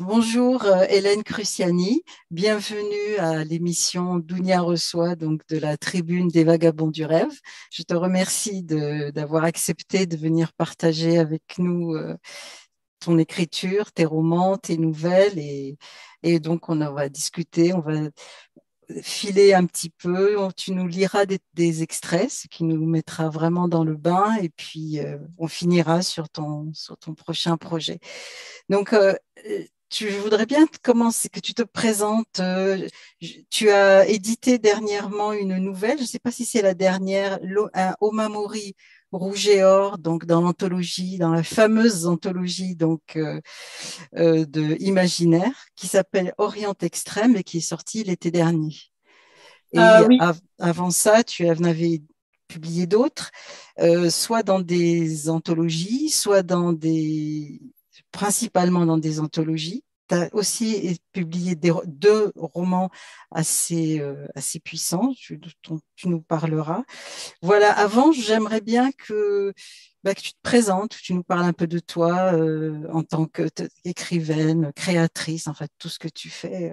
Bonjour Hélène Cruciani, bienvenue à l'émission Dounia reçoit, donc de la Tribune des Vagabonds du Rêve. Je te remercie d'avoir accepté de venir partager avec nous ton écriture, tes romans, tes nouvelles et donc on va discuter, on va filer un petit peu, tu nous liras des extraits, ce qui nous mettra vraiment dans le bain et puis on finira sur ton prochain projet. Donc, je voudrais bien commencer, que tu te présentes. Tu as édité dernièrement une nouvelle, je ne sais pas si c'est la dernière, un Omamori Rouge et Or, donc dans l'anthologie, dans la fameuse anthologie de Imaginaire, qui s'appelle Orient Extrême et qui est sortie l'été dernier. Et Oui, avant ça, tu en avais publié d'autres, soit dans des anthologies, principalement dans des anthologies. Tu as aussi publié deux romans assez puissants, dont tu nous parleras. Voilà, avant, j'aimerais bien que tu te présentes, que tu nous parles un peu de toi en tant qu'écrivaine, créatrice, en fait, tout ce que tu fais.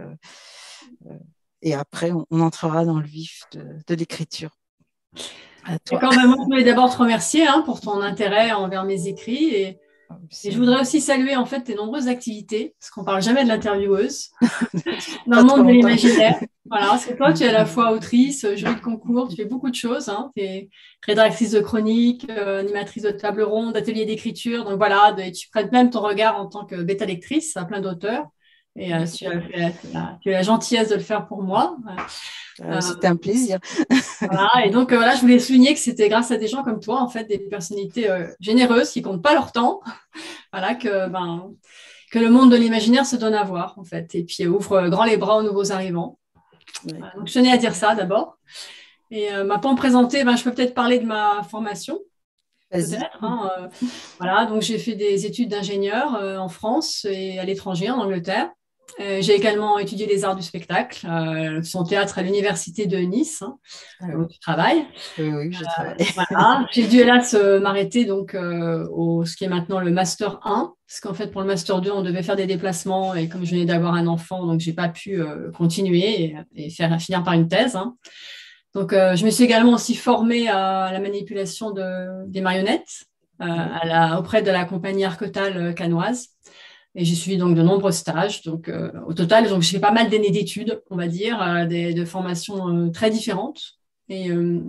Et après, on entrera dans le vif de l'écriture. À toi. d'accord. Ben, moi, je voulais d'abord te remercier pour ton intérêt envers mes écrits et je voudrais aussi saluer en fait tes nombreuses activités, parce qu'on parle jamais de l'intervieweuse dans Pas le trop monde de longtemps. l'imaginaire. Voilà, parce que toi, tu es à la fois autrice, jury de concours, tu fais beaucoup de choses. Tu es rédactrice de chroniques, animatrice de table ronde, d'ateliers d'écriture. Donc voilà, tu prêtes même ton regard en tant que bêta lectrice à plein d'auteurs. Et tu as la gentillesse de le faire pour moi. C'était un plaisir. Voilà, et donc voilà, je voulais souligner que c'était grâce à des gens comme toi, en fait, des personnalités généreuses qui comptent pas leur temps, voilà, que le monde de l'imaginaire se donne à voir, en fait, et puis ouvre grand les bras aux nouveaux arrivants. Ouais. Voilà, donc je tenais à dire ça d'abord. Et pour me présenter, je peux peut-être parler de ma formation, Vas-y. peut-être. Voilà, donc j'ai fait des études d'ingénieur en France et à l'étranger, en Angleterre. J'ai également étudié les arts du spectacle, son théâtre à l'université de Nice, Ah où oui. tu travailles. Oui, je travaille. Voilà, j'ai dû hélas m'arrêter donc au ce qui est maintenant le master 1, parce qu'en fait pour le master 2 on devait faire des déplacements et comme je venais d'avoir un enfant donc j'ai pas pu continuer et finir par une thèse. Donc je me suis également aussi formée à la manipulation des marionnettes Oui. auprès de la compagnie Arquetal canoise. Et j'ai suivi donc de nombreux stages. Donc, au total, donc, j'ai fait pas mal d'années d'études, on va dire, de formations très différentes. Et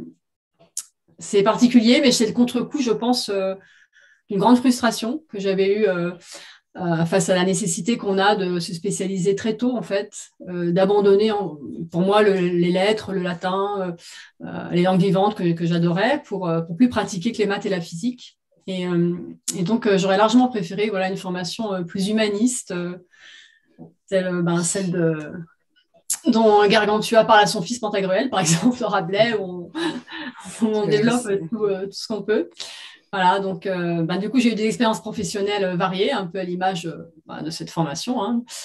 c'est particulier, mais c'est le contre-coup, je pense, d'une grande frustration que j'avais eue face à la nécessité qu'on a de se spécialiser très tôt, en fait, d'abandonner, pour moi, les lettres, le latin, les langues vivantes que j'adorais pour plus pratiquer que les maths et la physique. Et donc, j'aurais largement préféré voilà, une formation plus humaniste, celle dont Gargantua parle à son fils Pantagruel, par exemple, de Rabelais, où on Oui, développe tout ce qu'on peut. Voilà, donc du coup, j'ai eu des expériences professionnelles variées, un peu à l'image de cette formation.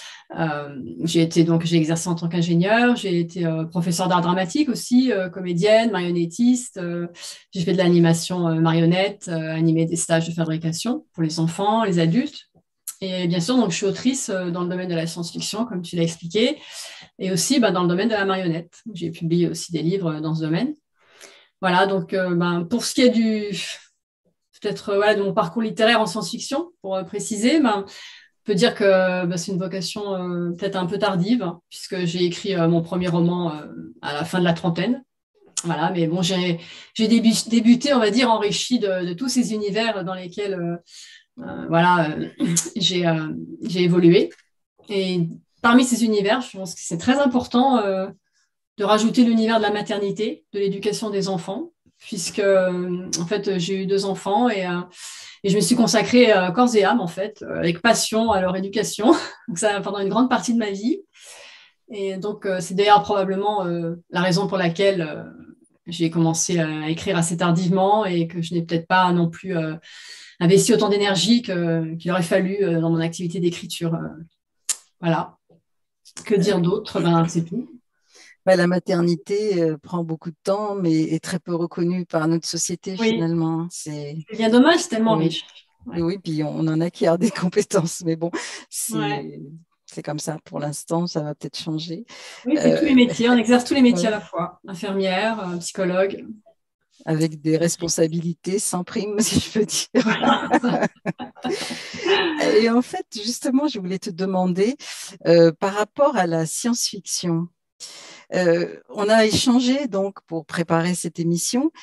J'ai exercé en tant qu'ingénieur, j'ai été professeur d'art dramatique aussi, comédienne, marionnettiste. J'ai fait de l'animation marionnette, animé des stages de fabrication pour les enfants, les adultes. Et bien sûr, donc, je suis autrice dans le domaine de la science-fiction, comme tu l'as expliqué, et aussi dans le domaine de la marionnette. J'ai publié aussi des livres dans ce domaine. Voilà, donc pour ce qui est peut-être de mon parcours littéraire en science-fiction, pour préciser, on peut dire que c'est une vocation peut-être un peu tardive, puisque j'ai écrit mon premier roman à la fin de la trentaine. Voilà, mais bon, j'ai débuté, on va dire, enrichi de tous ces univers dans lesquels j'ai j'ai évolué. Et parmi ces univers, je pense que c'est très important de rajouter l'univers de la maternité, de l'éducation des enfants, puisque en fait j'ai eu deux enfants et je me suis consacrée corps et âme en fait, avec passion à leur éducation, donc ça pendant une grande partie de ma vie. Et donc c'est d'ailleurs probablement la raison pour laquelle j'ai commencé à écrire assez tardivement et que je n'ai peut-être pas non plus investi autant d'énergie qu'il aurait fallu dans mon activité d'écriture. Voilà. Que dire d'autre? C'est tout. La maternité prend beaucoup de temps, mais est très peu reconnue par notre société Oui, finalement. c'est bien dommage, c'est tellement Oui, riche. Ouais. oui, puis on en acquiert des compétences, mais bon, Ouais. c'est C'est comme ça pour l'instant, ça va peut-être changer. Oui, c'est tous les métiers, on exerce tous les métiers à Ouais. la fois, infirmière, psychologue. Avec des responsabilités sans prime, si je peux dire. Voilà. Et en fait, justement, je voulais te demander, par rapport à la science-fiction, on a échangé donc pour préparer cette émission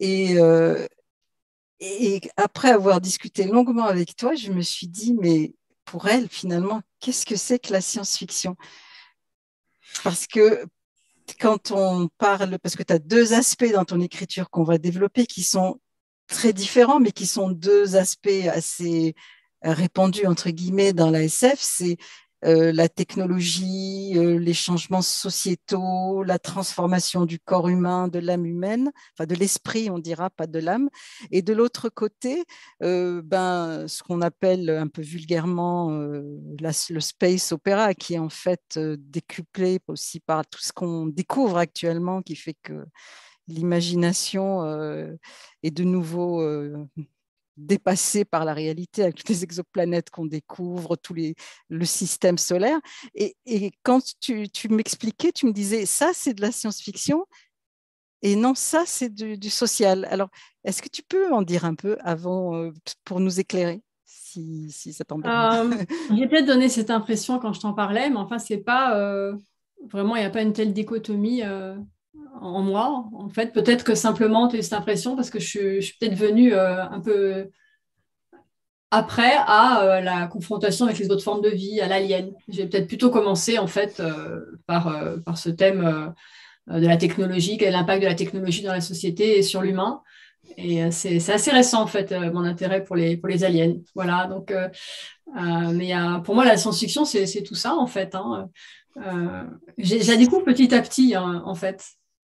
et après avoir discuté longuement avec toi, je me suis dit, mais pour elle, finalement, qu'est-ce que c'est que la science-fiction? Parce que quand on parle, parce que tu as deux aspects dans ton écriture qu'on va développer qui sont très différents, mais qui sont deux aspects assez répandus, entre guillemets, dans la SF, c'est la technologie, les changements sociétaux, la transformation du corps humain, de l'âme humaine, enfin de l'esprit, on dira, pas de l'âme. Et de l'autre côté, ce qu'on appelle un peu vulgairement le space opéra, qui est en fait décuplé aussi par tout ce qu'on découvre actuellement, qui fait que l'imagination est de nouveau dépassée par la réalité avec toutes les exoplanètes qu'on découvre, le système solaire. Et quand tu m'expliquais, tu me disais, ça c'est de la science-fiction et non, ça c'est du social. Alors, est-ce que tu peux en dire un peu avant pour nous éclairer, si ça t'embête pas? J'ai peut-être donné cette impression quand je t'en parlais, mais enfin, c'est pas vraiment, il n'y a pas une telle dichotomie en moi. En fait, peut-être que simplement, tu as eu cette impression parce que je suis peut-être venue un peu après à la confrontation avec les autres formes de vie, à l'alien. J'ai peut-être plutôt commencé en fait par ce thème de la technologie, quel est l'impact de la technologie dans la société et sur l'humain. Et c'est assez récent en fait mon intérêt pour les aliens. Voilà, donc mais pour moi, la science-fiction, c'est tout ça, en fait. Hein. Je la découvre petit à petit, hein, en fait.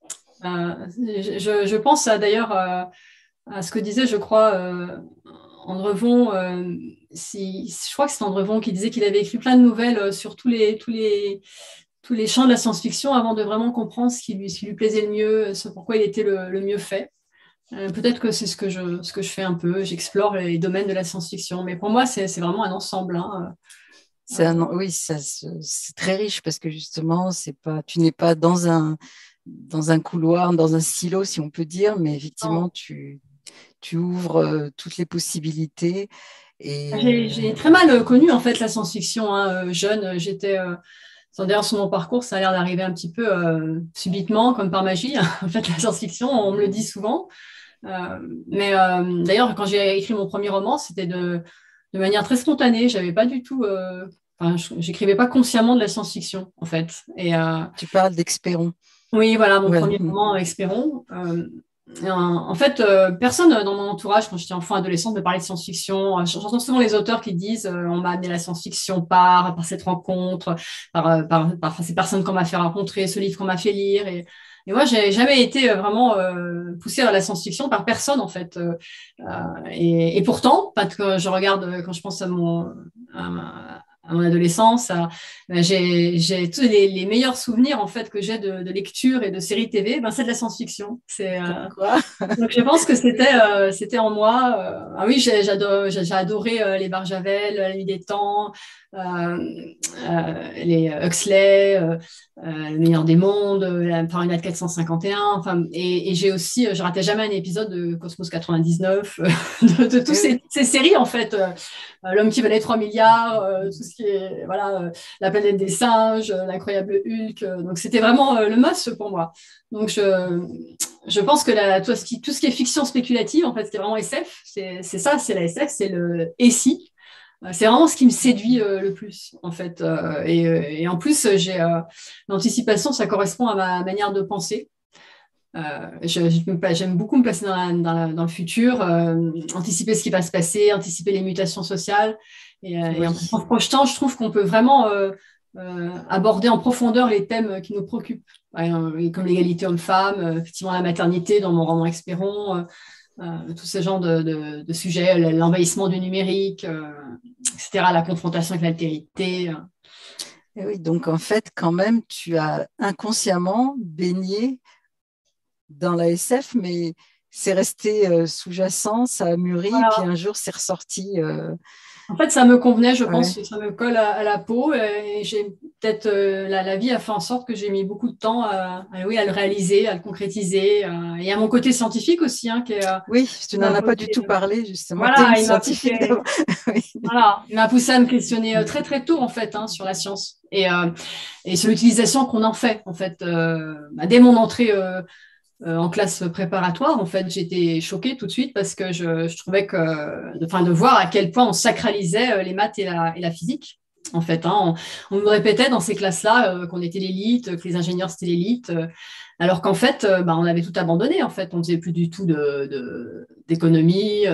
Je pense d'ailleurs à ce que disait, je crois, Andrevon. Je crois que c'est Andrevon qui disait qu'il avait écrit plein de nouvelles sur tous les champs de la science-fiction avant de vraiment comprendre ce qui lui plaisait le mieux, ce pourquoi il était le mieux fait. Peut-être que c'est ce que je fais un peu. J'explore les domaines de la science-fiction. Mais pour moi, c'est vraiment un ensemble. Hein. Oui, c'est très riche parce que justement, c'est pas, tu n'es pas dans un couloir, dans un silo, si on peut dire, mais effectivement, Non. tu ouvres toutes les possibilités. Et J'ai très mal connu en fait la science-fiction. Hein. Jeune, j'étais. D'ailleurs, sur mon parcours, ça a l'air d'arriver un petit peu subitement, comme par magie. En fait, la science-fiction, on me le dit souvent. Mais d'ailleurs, quand j'ai écrit mon premier roman, c'était de manière très spontanée. J'avais pas du tout. Enfin, j'écrivais pas consciemment de la science-fiction, en fait. Et tu parles d'Expéron. oui, voilà, mon Voilà. premier roman, Espérons. En fait, personne dans mon entourage, quand j'étais enfant, adolescente, me parlait de science-fiction. J'entends souvent les auteurs qui disent on m'a amené la science-fiction par cette rencontre, par ces personnes qu'on m'a fait rencontrer, ce livre qu'on m'a fait lire. Et moi, j'ai jamais été vraiment poussée vers la science-fiction par personne, en fait. Et pourtant, parce que je regarde, quand je pense à mon adolescence, j'ai tous les meilleurs souvenirs en fait que j'ai de lecture et de séries TV, ben, c'est de la science-fiction. Comme quoi. Donc je pense que c'était en moi. Ah oui, j'ai adoré les Barjavel, La Nuit des Temps, les Huxley, Le meilleur des mondes, la Fahrenheit 451. Enfin, et j'ai aussi, je ratais jamais un épisode de Cosmos 99, de toutes ces séries en fait. L'homme qui valait 3 milliards, tout ce qui est voilà, la planète des singes, l'incroyable Hulk. Donc c'était vraiment le must pour moi. Donc je pense que tout ce qui est fiction spéculative, en fait, ce qui est vraiment SF, c'est ça, c'est la SF, c'est le et si. C'est vraiment ce qui me séduit le plus, en fait. Et en plus, l'anticipation, ça correspond à ma manière de penser. J'aime beaucoup me placer dans le futur, anticiper ce qui va se passer, anticiper les mutations sociales. Et en Oui. se projetant, je trouve qu'on peut vraiment aborder en profondeur les thèmes qui nous préoccupent, comme l'égalité homme-femme, effectivement la maternité dans mon roman Expéron, tous ces genres de sujets, l'envahissement du numérique, etc., la confrontation avec l'altérité. Et oui, donc en fait, quand même, tu as inconsciemment baigné dans la SF, mais c'est resté sous-jacent, ça a mûri, puis Voilà. un jour c'est ressorti. En fait, ça me convenait, je pense, Ouais. ça me colle à la peau. Et j'ai peut-être la vie a fait en sorte que j'ai mis beaucoup de temps oui, à le réaliser, à le concrétiser. Et à mon côté scientifique aussi, hein, Oui, tu qui n'en m'a as pas du posé. tout parlé, justement. Tu es une Voilà, il m'a scientifique poussé. d'abord. Oui. Voilà, il m'a poussé à me questionner très très tôt en fait hein, sur la science et sur l'utilisation qu'on en fait en fait. Dès mon entrée en classe préparatoire, en fait, j'étais choquée tout de suite parce que je trouvais de voir à quel point on sacralisait les maths et la physique. En fait, hein, on nous répétait dans ces classes-là qu'on était l'élite, que les ingénieurs c'était l'élite, alors qu'en fait, on avait tout abandonné. En fait, on ne faisait plus du tout d'économie,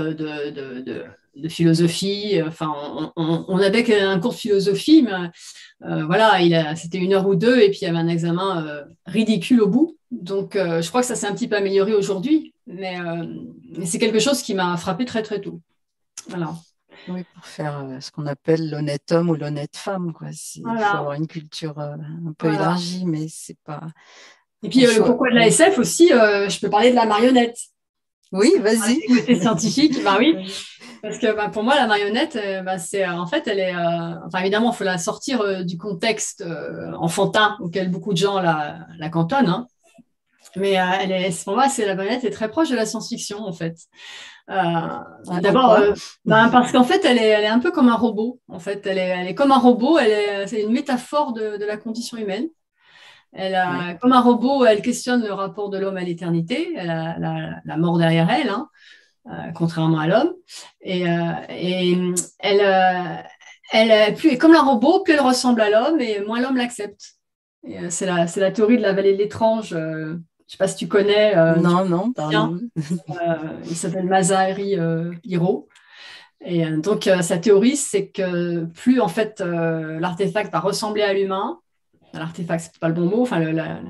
de philosophie. Enfin, on avait qu'un cours de philosophie, mais voilà, c'était 1 heure ou 2 et puis il y avait un examen ridicule au bout. Donc, je crois que ça s'est un petit peu amélioré aujourd'hui, mais c'est quelque chose qui m'a frappé très très tôt. Voilà. Oui, pour faire ce qu'on appelle l'honnête homme ou l'honnête femme, quoi. Il faut Voilà. avoir une culture un peu Voilà. élargie, mais c'est pas Et puis, un le choix. pourquoi de la Oui, SF aussi, je peux parler de la marionnette. Parce oui, que vas-y. du côté scientifique, bah oui, Vas-y. parce que pour moi, la marionnette, c'est en fait, elle est, enfin évidemment, il faut la sortir du contexte enfantin auquel beaucoup de gens la cantonnent, hein. Mais pour moi, la marionnette est très proche de la science-fiction en fait. En D'abord, quoi? parce qu'en fait, elle est un peu comme un robot. En fait, elle est comme un robot. C'est une métaphore de la condition humaine. Oui. Comme un robot, elle questionne le rapport de l'homme à l'éternité. Elle a la mort derrière elle, hein, contrairement à l'homme. Et elle, plus, comme un robot, plus elle ressemble à l'homme et moins l'homme l'accepte. C'est la théorie de la vallée de l'étrange. Je ne sais pas si tu connais. Non, non, Tiens, parle-nous. il s'appelle Masahiro Hiro. Et donc, sa théorie, c'est que plus en fait l'artefact va ressembler à l'humain, l'artefact, c'est pas le bon mot, enfin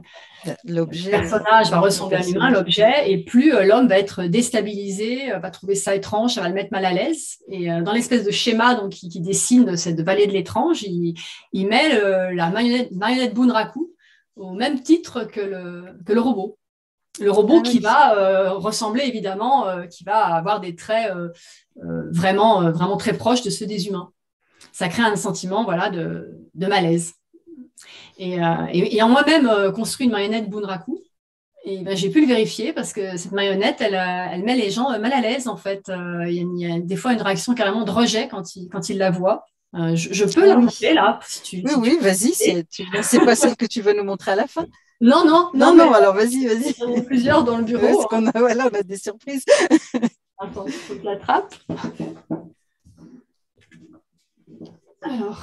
le L'objet, personnage va oui, le ressembler à l'humain, personnage. l'objet, et plus l'homme va être déstabilisé, va trouver ça étrange, ça va le mettre mal à l'aise. Et dans l'espèce de schéma donc, qui dessine cette vallée de l'étrange, il met la marionnette Bunraku au même titre que le robot. Le robot Ah qui oui. va ressembler évidemment, qui va avoir des traits vraiment très proches de ceux des humains. Ça crée un sentiment voilà, de malaise. Et en moi-même construit une marionnette Bunraku. Et ben, j'ai pu le vérifier parce que cette marionnette, elle met les gens mal à l'aise en fait. Il y a des fois une réaction carrément de rejet quand ils la voient. Je peux Ah la oui. montrer là, Oui, si tu oui, vas-y. veux. C'est pas celle que tu veux nous montrer à la fin. Non, non, non, Non, mais non, alors vas-y, vas-y. j'en ai plusieurs dans le bureau, Parce hein. qu'on a, voilà, on a des surprises. Attends, il faut que je l'attrape. Alors,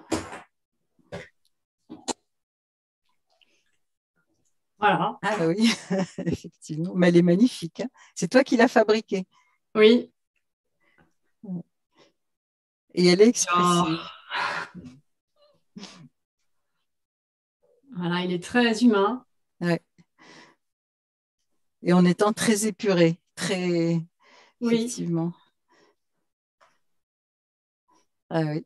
voilà. Ah oui, effectivement. Mais elle est magnifique, hein. C'est toi qui l'as fabriquée. Oui. Et elle est Alors, expressive. voilà, il est très humain. Ouais. Et en étant très épuré, très, Oui. effectivement. Ah oui,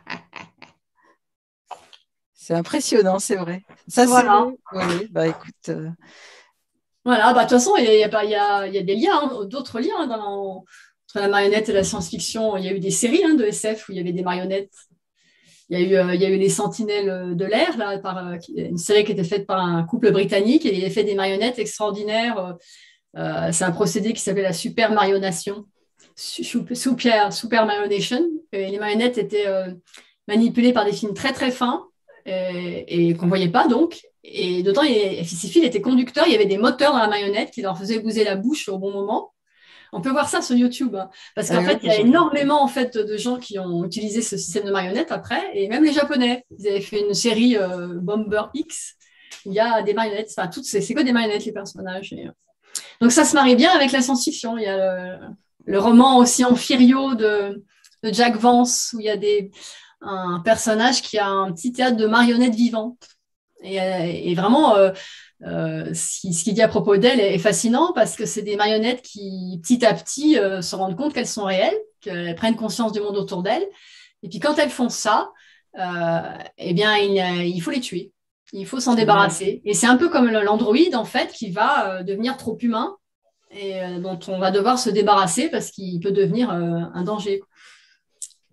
c'est impressionnant, c'est vrai. Ça, c'est. Voilà. Oui, oui, bah écoute. Voilà, bah, de toute façon, il y a des liens, hein, d'autres liens entre la marionnette et la science-fiction. Il y a eu des séries hein, de SF où il y avait des marionnettes. Il y a eu Les Sentinelles de l'air, là, une série qui était faite par un couple britannique et il a fait des marionnettes extraordinaires. C'est un procédé qui s'appelle la super marionnation, super marionation. Et les marionnettes étaient manipulées par des films très très fins et qu'on ne voyait pas donc. Et d'autant, ces fils étaient conducteurs, il y avait des moteurs dans la marionnette qui leur faisaient bouger la bouche au bon moment. On peut voir ça sur YouTube, hein, parce Ah qu'en oui, fait, il y a je regarde. énormément en fait, de gens qui ont utilisé ce système de marionnette après, et même les Japonais. Ils avaient fait une série Bomber X où il y a des marionnettes. Enfin, c'est que des marionnettes, les personnages. Donc, ça se marie bien avec la science-fiction. Il y a le roman aussi Amphirio de Jack Vance, où il y a un personnage qui a un petit théâtre de marionnettes vivantes. Et vraiment, ce qu'il dit à propos d'elle est fascinant parce que c'est des marionnettes qui, petit à petit, se rendent compte qu'elles sont réelles, qu'elles prennent conscience du monde autour d'elles. Et puis quand elles font ça, eh bien, il faut les tuer. Il faut s'en Ah oui. débarrasser. Et c'est un peu comme l'androïde, en fait, qui va devenir trop humain et dont on va devoir se débarrasser parce qu'il peut devenir un danger.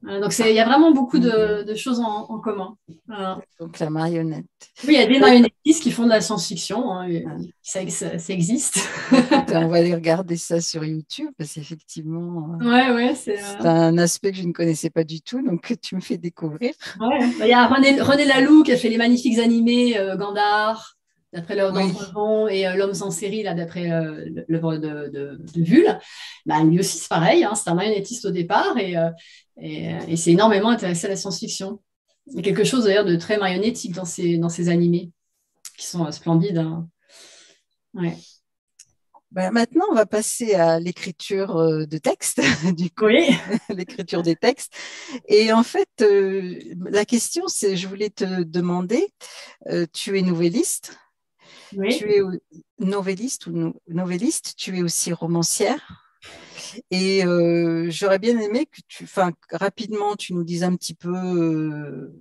Donc, il y a vraiment beaucoup de choses en commun. Voilà. Donc, la marionnette. Oui, il y a des marionnettistes qui font de la science-fiction. Hein, ça existe. Écoute, on va aller regarder ça sur YouTube parce qu'effectivement, Ouais, c'est un aspect que je ne connaissais pas du tout, donc tu me fais découvrir. Ouais. Il y a René Laloux qui a fait les magnifiques animés Gandar, d'après l'œuvre d'Andrevon, et L'homme sans série, là, d'après l'œuvre de Vull. Bah, lui aussi, c'est pareil, hein, c'est un marionnettiste au départ et c'est énormément intéressé à la science-fiction. Il y a quelque chose d'ailleurs de très marionnettique dans ces animés qui sont splendides. Hein. Ouais. Ben, maintenant, on va passer à l'écriture de texte, du coup, oui. l'écriture des textes. Et en fait, la question, c'est, je voulais te demander, tu es nouvelliste, oui. tu es novelliste ou novelliste, tu es aussi romancière. Et j'aurais bien aimé que rapidement, tu nous dises un petit peu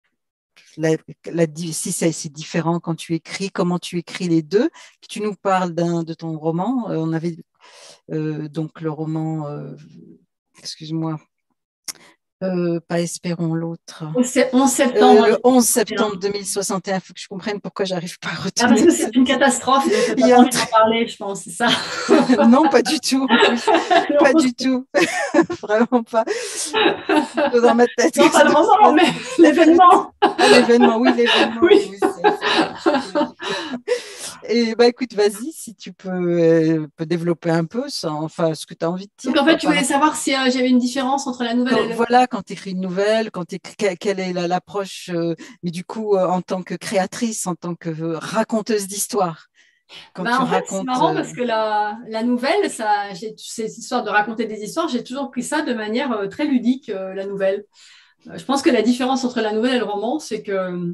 si c'est différent quand tu écris, comment tu écris les deux, que tu nous parles de ton roman. On avait donc le roman, excuse-moi, pas Espérons l'autre. 11 septembre. Le 11 septembre 2061, il faut que je comprenne pourquoi j'arrive pas à retenir. Parce que c'est une catastrophe, donc tu as envie d'en parler, je pense, c'est ça. Non, pas du tout. Pas du tout. Vraiment pas. Dans ma tête. Non, pas le roman, mais l'événement. L'événement, oui, l'événement. Oui. Et bah écoute, vas-y, si tu peux développer un peu ce que tu as envie de dire. Donc en fait, tu voulais savoir si j'avais une différence entre la nouvelle et le... Voilà, quand tu écris une nouvelle, quelle est l'approche, mais du coup, en tant que créatrice, en tant que raconteuse d'histoire. En fait, c'est marrant parce que la nouvelle, cette histoire de raconter des histoires, j'ai toujours pris ça de manière très ludique, la nouvelle. Je pense que la différence entre la nouvelle et le roman, c'est que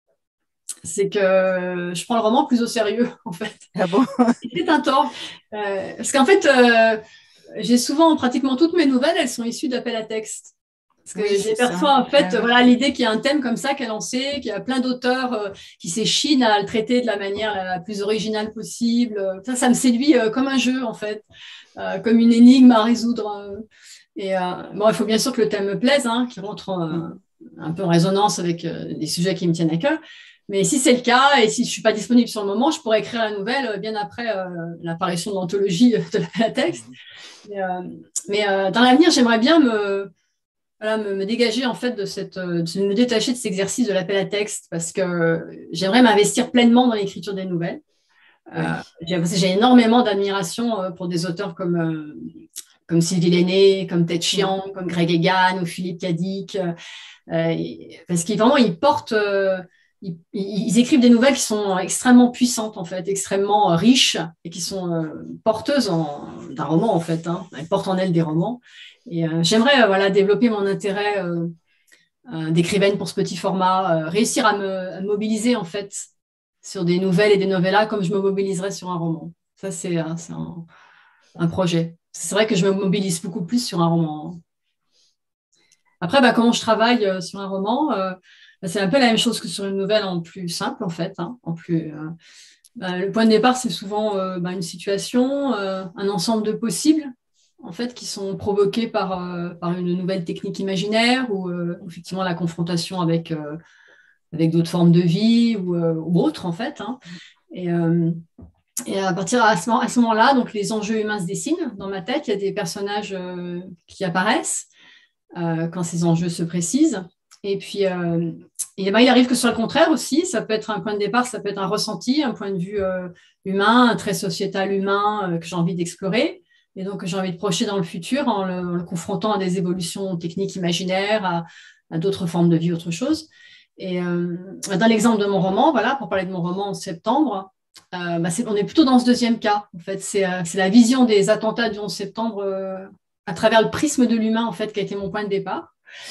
je prends le roman plus au sérieux, en fait. Ah bon? C'est un tort. Parce qu'en fait, j'ai souvent, pratiquement toutes mes nouvelles, elles sont issues d'appels à texte. Parce que j'ai parfois, en fait, voilà, l'idée qu'il y a un thème comme ça qui est lancé, qu'il y a plein d'auteurs qui s'échinent à le traiter de la manière la plus originale possible. Ça me séduit comme un jeu, en fait, comme une énigme à résoudre. Bon, il faut bien sûr que le thème me plaise, hein, qui rentre un peu en résonance avec des sujets qui me tiennent à cœur. Mais si c'est le cas, et si je ne suis pas disponible sur le moment, je pourrais écrire la nouvelle bien après l'apparition de l'anthologie de l'appel à texte. Mais dans l'avenir, j'aimerais bien me dégager en fait de me détacher de cet exercice de l'appel à texte parce que j'aimerais m'investir pleinement dans l'écriture des nouvelles. J'ai énormément d'admiration pour des auteurs comme Sylvie Lenné, comme Ted Chiang, comme Greg Egan ou Philippe Cadic, parce qu'ils portent... Ils écrivent des nouvelles qui sont extrêmement puissantes, en fait, extrêmement riches et qui sont porteuses d'un roman, en fait. Hein. Elles portent en elles des romans. Et j'aimerais développer mon intérêt d'écrivaine pour ce petit format, réussir à me mobiliser, en fait, sur des nouvelles et des novellas comme je me mobiliserais sur un roman. Ça, c'est un projet. C'est vrai que je me mobilise beaucoup plus sur un roman. Après, comment je travaille sur un roman c'est un peu la même chose que sur une nouvelle en plus simple, en fait. Hein, le point de départ, c'est souvent une situation, un ensemble de possibles, en fait, qui sont provoqués par une nouvelle technique imaginaire ou effectivement la confrontation avec d'autres formes de vie ou autres, en fait. Hein. Et à partir à ce moment-là, donc les enjeux humains se dessinent dans ma tête. Il y a des personnages qui apparaissent quand ces enjeux se précisent. Et puis, il arrive que ce soit le contraire aussi. Ça peut être un point de départ, ça peut être un ressenti, un point de vue humain, un trait sociétal humain que j'ai envie d'explorer. Et donc, j'ai envie de projeter dans le futur en le confrontant à des évolutions techniques imaginaires, à d'autres formes de vie, autre chose. Et dans l'exemple de mon roman, voilà, pour parler de mon roman en septembre, on est plutôt dans ce deuxième cas. En fait, c'est la vision des attentats du 11 septembre à travers le prisme de l'humain, en fait, qui a été mon point de départ.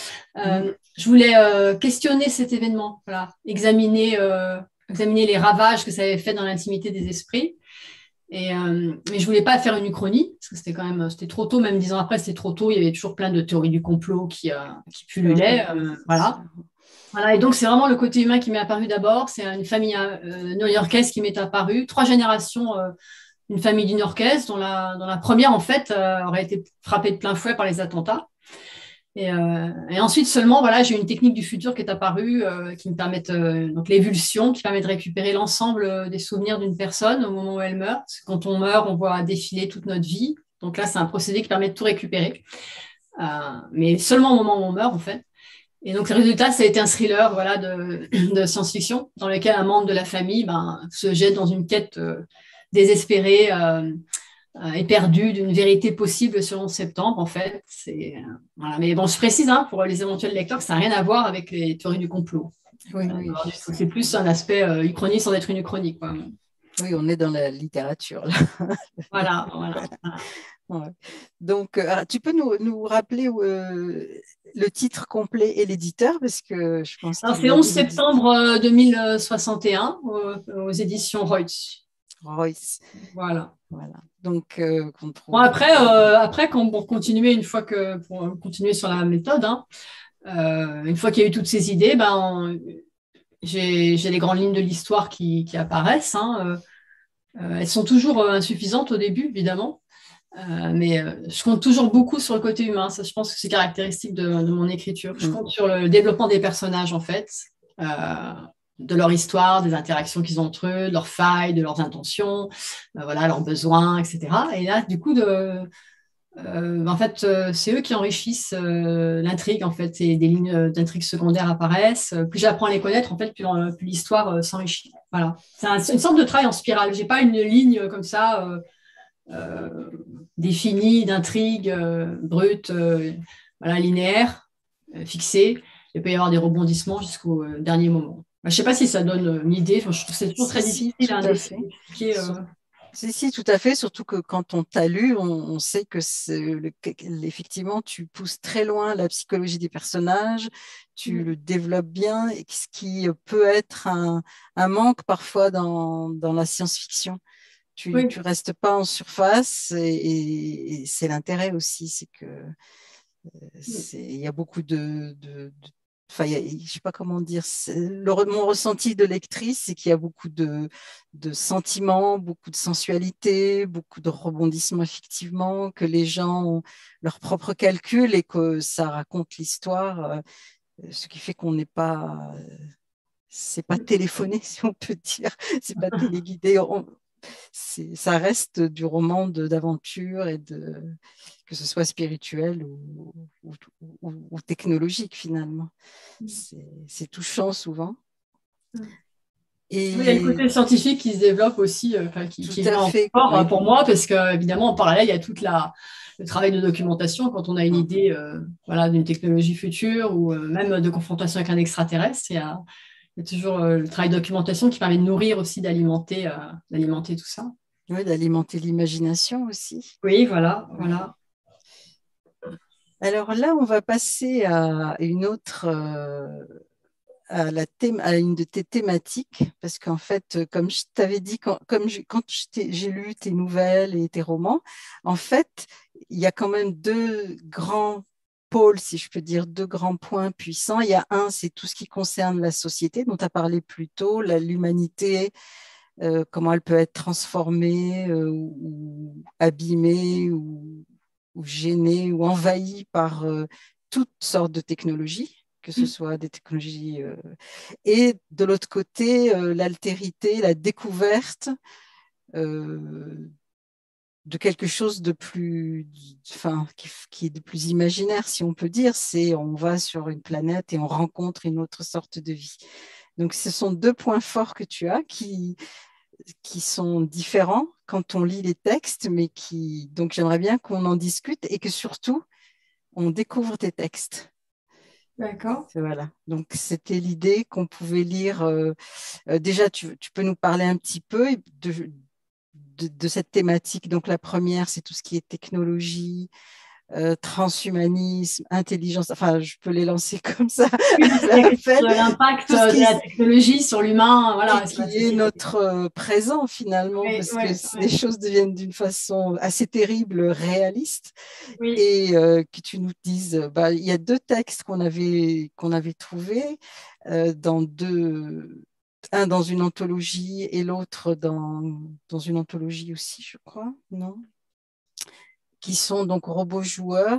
Je voulais questionner cet événement, voilà, examiner les ravages que ça avait fait dans l'intimité des esprits. Mais je voulais pas faire une uchronie, parce que c'était trop tôt, même 10 ans après, c'était trop tôt. Il y avait toujours plein de théories du complot qui pullulaient. Voilà. Et donc, c'est vraiment le côté humain qui m'est apparu d'abord. C'est une famille new-yorkaise qui m'est apparue. 3 générations, une famille new-yorkaise, dont la première, en fait, aurait été frappée de plein fouet par les attentats. Et ensuite seulement, voilà, j'ai une technique du futur qui est apparue, qui me permet, donc l'évulsion, qui permet de récupérer l'ensemble des souvenirs d'une personne au moment où elle meurt. Parce que quand on meurt, on voit défiler toute notre vie. Donc là, c'est un procédé qui permet de tout récupérer, mais seulement au moment où on meurt, en fait. Et donc, le résultat, ça a été un thriller, voilà, de science-fiction dans lequel un membre de la famille se jette dans une quête désespérée et perdue d'une vérité possible sur 11 septembre, en fait. Voilà. Mais bon, je précise, hein, pour les éventuels lecteurs, que ça n'a rien à voir avec les théories du complot. Oui, oui. C'est plus un aspect uchronique sans être une uchronie, quoi. Oui, on est dans la littérature, là. Voilà, voilà. Ouais. Donc, tu peux nous rappeler le titre complet et l'éditeur, parce que je pense Alors, qu'il c'est y a 11 des éditeurs. septembre 2061 aux éditions Reutz. Royce. Voilà. Voilà. Donc, qu'on Bon, trouve. après, pour continuer, pour continuer sur la méthode, hein, une fois qu'il y a eu toutes ces idées, j'ai les grandes lignes de l'histoire qui apparaissent, hein. Elles sont toujours insuffisantes au début, évidemment, mais je compte toujours beaucoup sur le côté humain. Ça, je pense que c'est caractéristique de mon écriture. Je compte sur le développement des personnages, en fait, euh, de leur histoire, des interactions qu'ils ont entre eux, de leurs failles, de leurs intentions, voilà, leurs besoins, etc. Et là, du coup, en fait, c'est eux qui enrichissent l'intrigue, en fait, et des lignes d'intrigue secondaires apparaissent. Plus j'apprends à les connaître, en fait, plus l'histoire s'enrichit. Voilà. C'est une sorte de travail en spirale. J'ai pas une ligne comme ça euh, définie d'intrigue brute, voilà, linéaire, fixée. Il peut y avoir des rebondissements jusqu'au dernier moment. Je sais pas si ça donne une idée. Enfin, je trouve que c'est toujours Si, très si, difficile tout hein, à fait. d'expliquer. Si, si, tout à fait. Surtout que quand on t'a lu, on sait que effectivement, tu pousses très loin la psychologie des personnages, tu le développes bien, et ce qui peut être un manque parfois dans la science-fiction. Tu Oui, ne restes pas en surface et c'est l'intérêt aussi, c'est que il y a beaucoup enfin, je sais pas comment dire, mon ressenti de lectrice, c'est qu'il y a beaucoup de sentiments, beaucoup de sensualité, beaucoup de rebondissements effectivement, que les gens ont leur propre calcul et que ça raconte l'histoire, ce qui fait qu'on n'est pas, c'est pas téléphoné si on peut dire, c'est pas téléguidé. Ça reste du roman d'aventure et que ce soit spirituel ou technologique finalement. C'est touchant souvent. oui, il y a le Et côté scientifique qui se développe aussi, tout qui à vient fait, encore oui. pour moi, parce qu'évidemment, en parallèle, il y a le travail de documentation quand on a une Mm. idée voilà, d'une technologie future ou même de confrontation avec un extraterrestre. Il y a toujours le travail de documentation qui permet de nourrir aussi, d'alimenter tout ça. Oui, d'alimenter l'imagination aussi. Oui, voilà, Ouais. voilà. Alors là, on va passer à une autre, à une de tes thématiques, parce qu'en fait, comme je t'avais dit, quand j'ai lu tes nouvelles et tes romans, en fait, il y a quand même deux grands pôles, si je peux dire, deux grands points puissants. Il y a un, c'est tout ce qui concerne la société dont tu as parlé plus tôt, l'humanité, comment elle peut être transformée ou abîmée ou gênée ou envahie par toutes sortes de technologies, que ce soit des technologies et de l'autre côté, l'altérité, la découverte euh, de quelque chose de plus, enfin, qui est de plus imaginaire, si on peut dire. C'est on va sur une planète et on rencontre une autre sorte de vie. Donc, ce sont deux points forts que tu as qui sont différents quand on lit les textes, mais donc j'aimerais bien qu'on en discute et que surtout, on découvre tes textes. D'accord. Voilà. Donc, c'était l'idée qu'on pouvait lire. Déjà, tu peux nous parler un petit peu de cette thématique. Donc, la première, c'est tout ce qui est technologie, transhumanisme, intelligence. Enfin, je peux les lancer comme ça Oui, à parce qu'il y a l'appel. l'impact Tout ce de qui la technologie sur l'humain, et voilà, sur la qui est société. notre présent finalement, Oui, parce oui, que les oui. choses deviennent d'une façon assez terrible, réaliste, Oui. et que tu nous dises, bah, il y a deux textes qu'on avait trouvés dans un dans une anthologie et l'autre dans une anthologie aussi, je crois, non? Qui sont donc robots joueurs.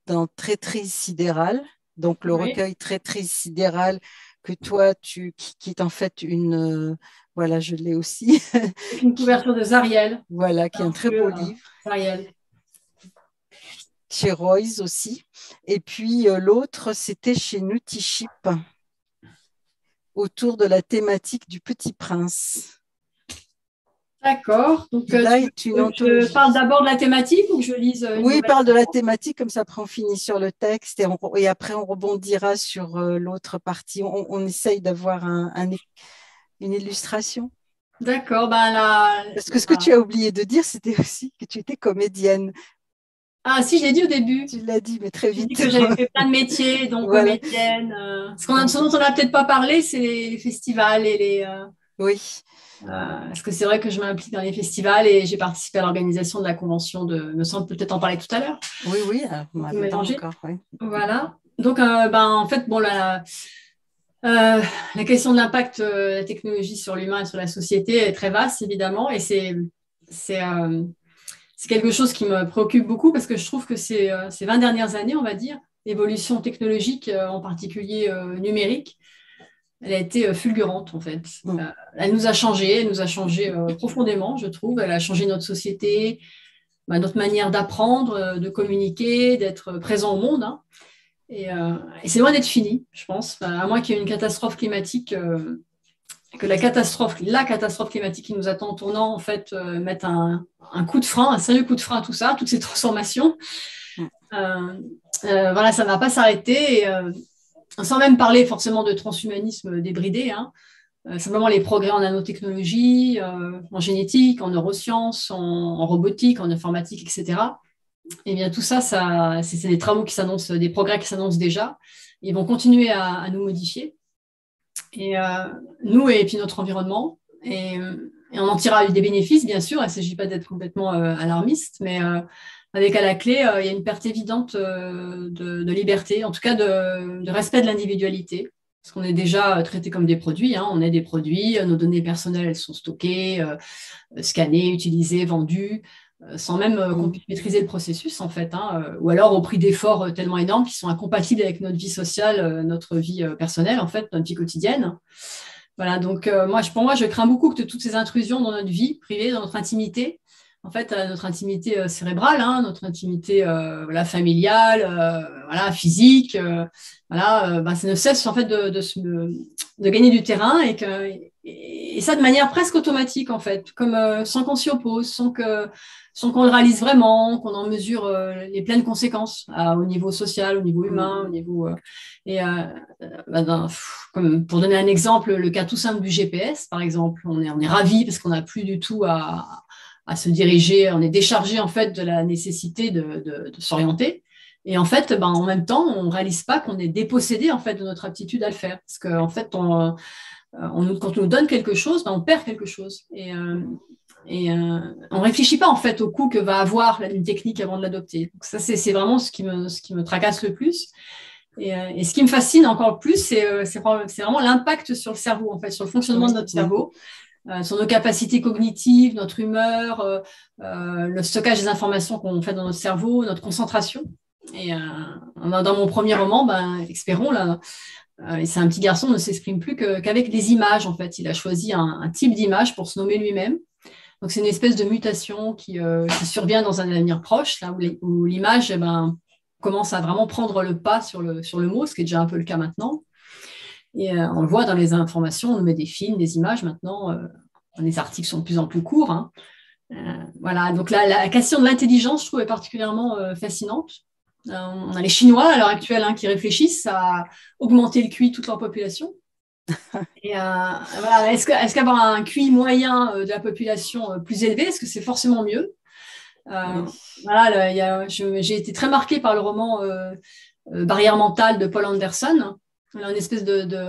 dans Traîtrise sidérale, donc le Oui. recueil Traîtrise sidérale que toi, qui est en fait voilà, je l'ai aussi, Avec une qui, couverture de Zariel. voilà, qui est un très beau Hein, livre, Zariel. chez Roy's aussi. Et puis l'autre, c'était chez Nutiship, autour de la thématique du Petit Prince, D'accord. Donc, qui là tu veux est une que je parle anthologie. d'abord de la thématique ou que je lise une Oui, nouvelle? parle de la thématique, comme ça, après on finit sur le texte et après on rebondira sur l'autre partie. On essaye d'avoir une illustration. D'accord. Ben là, Parce que ce que tu as oublié de dire, c'était aussi que tu étais comédienne. ah, si, je l'ai dit au début. Tu l'as dit, mais très J'ai dit vite. que j'avais fait plein de métiers, dont Voilà. comédienne. Ce dont on n'a peut-être pas parlé, c'est les festivals et Oui, parce que c'est vrai que je m'implique dans les festivals et j'ai participé à l'organisation de la convention de, me semble peut-être en parler tout à l'heure, oui, oui, on pour tout m'avait pas mélanger. encore. Oui. Voilà. Donc, ben, en fait, bon, la question de l'impact de la technologie sur l'humain et sur la société est très vaste, évidemment, et c'est, euh, c'est quelque chose qui me préoccupe beaucoup parce que je trouve que ces 20 dernières années, on va dire, l'évolution technologique, en particulier numérique, elle a été fulgurante, en fait. Mm. Elle nous a changé profondément, je trouve. Elle a changé notre société, notre manière d'apprendre, de communiquer, d'être présent au monde, hein. Et c'est loin d'être fini, je pense, à moins qu'il y ait une catastrophe climatique, que la catastrophe climatique qui nous attend en tournant, en fait, mette un coup de frein, un sérieux coup de frein à tout ça, à toutes ces transformations. Mm. Voilà, ça ne va pas s'arrêter. Sans même parler forcément de transhumanisme débridé, hein, simplement les progrès en nanotechnologie, en génétique, en neurosciences, en robotique, en informatique, etc. Eh bien, tout ça, c'est des travaux qui s'annoncent, des progrès qui s'annoncent déjà. Ils vont continuer à nous modifier. Et nous, et puis notre environnement. Et on en tirera des bénéfices, bien sûr. Il ne s'agit pas d'être complètement alarmiste, mais avec à la clé, il y a une perte évidente de liberté, en tout cas de respect de l'individualité. Parce qu'on est déjà traités comme des produits, hein. On est des produits, nos données personnelles elles sont stockées, scannées, utilisées, vendues, sans même qu'on Mm. puisse maîtriser le processus, en fait, hein, ou alors au prix d'efforts tellement énormes qui sont incompatibles avec notre vie sociale, notre vie personnelle, en fait, notre vie quotidienne. Voilà, donc pour moi, je crains beaucoup que toutes ces intrusions dans notre vie privée, dans notre intimité, en fait, notre intimité cérébrale, hein, notre intimité voilà, familiale, voilà, physique, voilà, ça ne cesse en fait de gagner du terrain et ça de manière presque automatique en fait, comme sans qu'on s'y oppose, sans qu'on le réalise vraiment, qu'on en mesure les pleines conséquences au niveau social, au niveau humain, au Mm. niveau et comme pour donner un exemple, le cas tout simple du GPS, par exemple, on est ravis parce qu'on n'a plus du tout à se diriger, on est déchargé en fait de la nécessité de s'orienter. Et en fait, en même temps, on ne réalise pas qu'on est dépossédé en fait de notre aptitude à le faire, parce qu'en fait, quand on nous donne quelque chose, on perd quelque chose. On ne réfléchit pas en fait au coût que va avoir une technique avant de l'adopter. Donc ça, c'est vraiment ce qui me tracasse le plus. Et ce qui me fascine encore plus, c'est vraiment l'impact sur le cerveau, en fait, sur le fonctionnement Oui. de notre Mm. cerveau, sur nos capacités cognitives, notre humeur, le stockage des informations qu'on fait dans notre cerveau, notre concentration. Et dans mon premier roman, Expérons, là, et c'est un petit garçon, ne s'exprime plus qu'avec des images, en fait. Il a choisi un type d'image pour se nommer lui-même. Donc, c'est une espèce de mutation qui survient dans un avenir proche, là, où l'image commence à vraiment prendre le pas sur le mot, ce qui est déjà un peu le cas maintenant. Et on le voit dans les informations, on met des films, des images maintenant, les articles sont de plus en plus courts, hein. Voilà, donc la question de l'intelligence, je trouve, est particulièrement fascinante. On a les Chinois à l'heure actuelle, hein, qui réfléchissent à augmenter le QI de toute leur population. Et voilà, est-ce qu'avoir un QI moyen de la population plus élevé, est-ce que c'est forcément mieux? Oui. Voilà, j'ai été très marquée par le roman Barrière mentale de Paul Anderson. Une espèce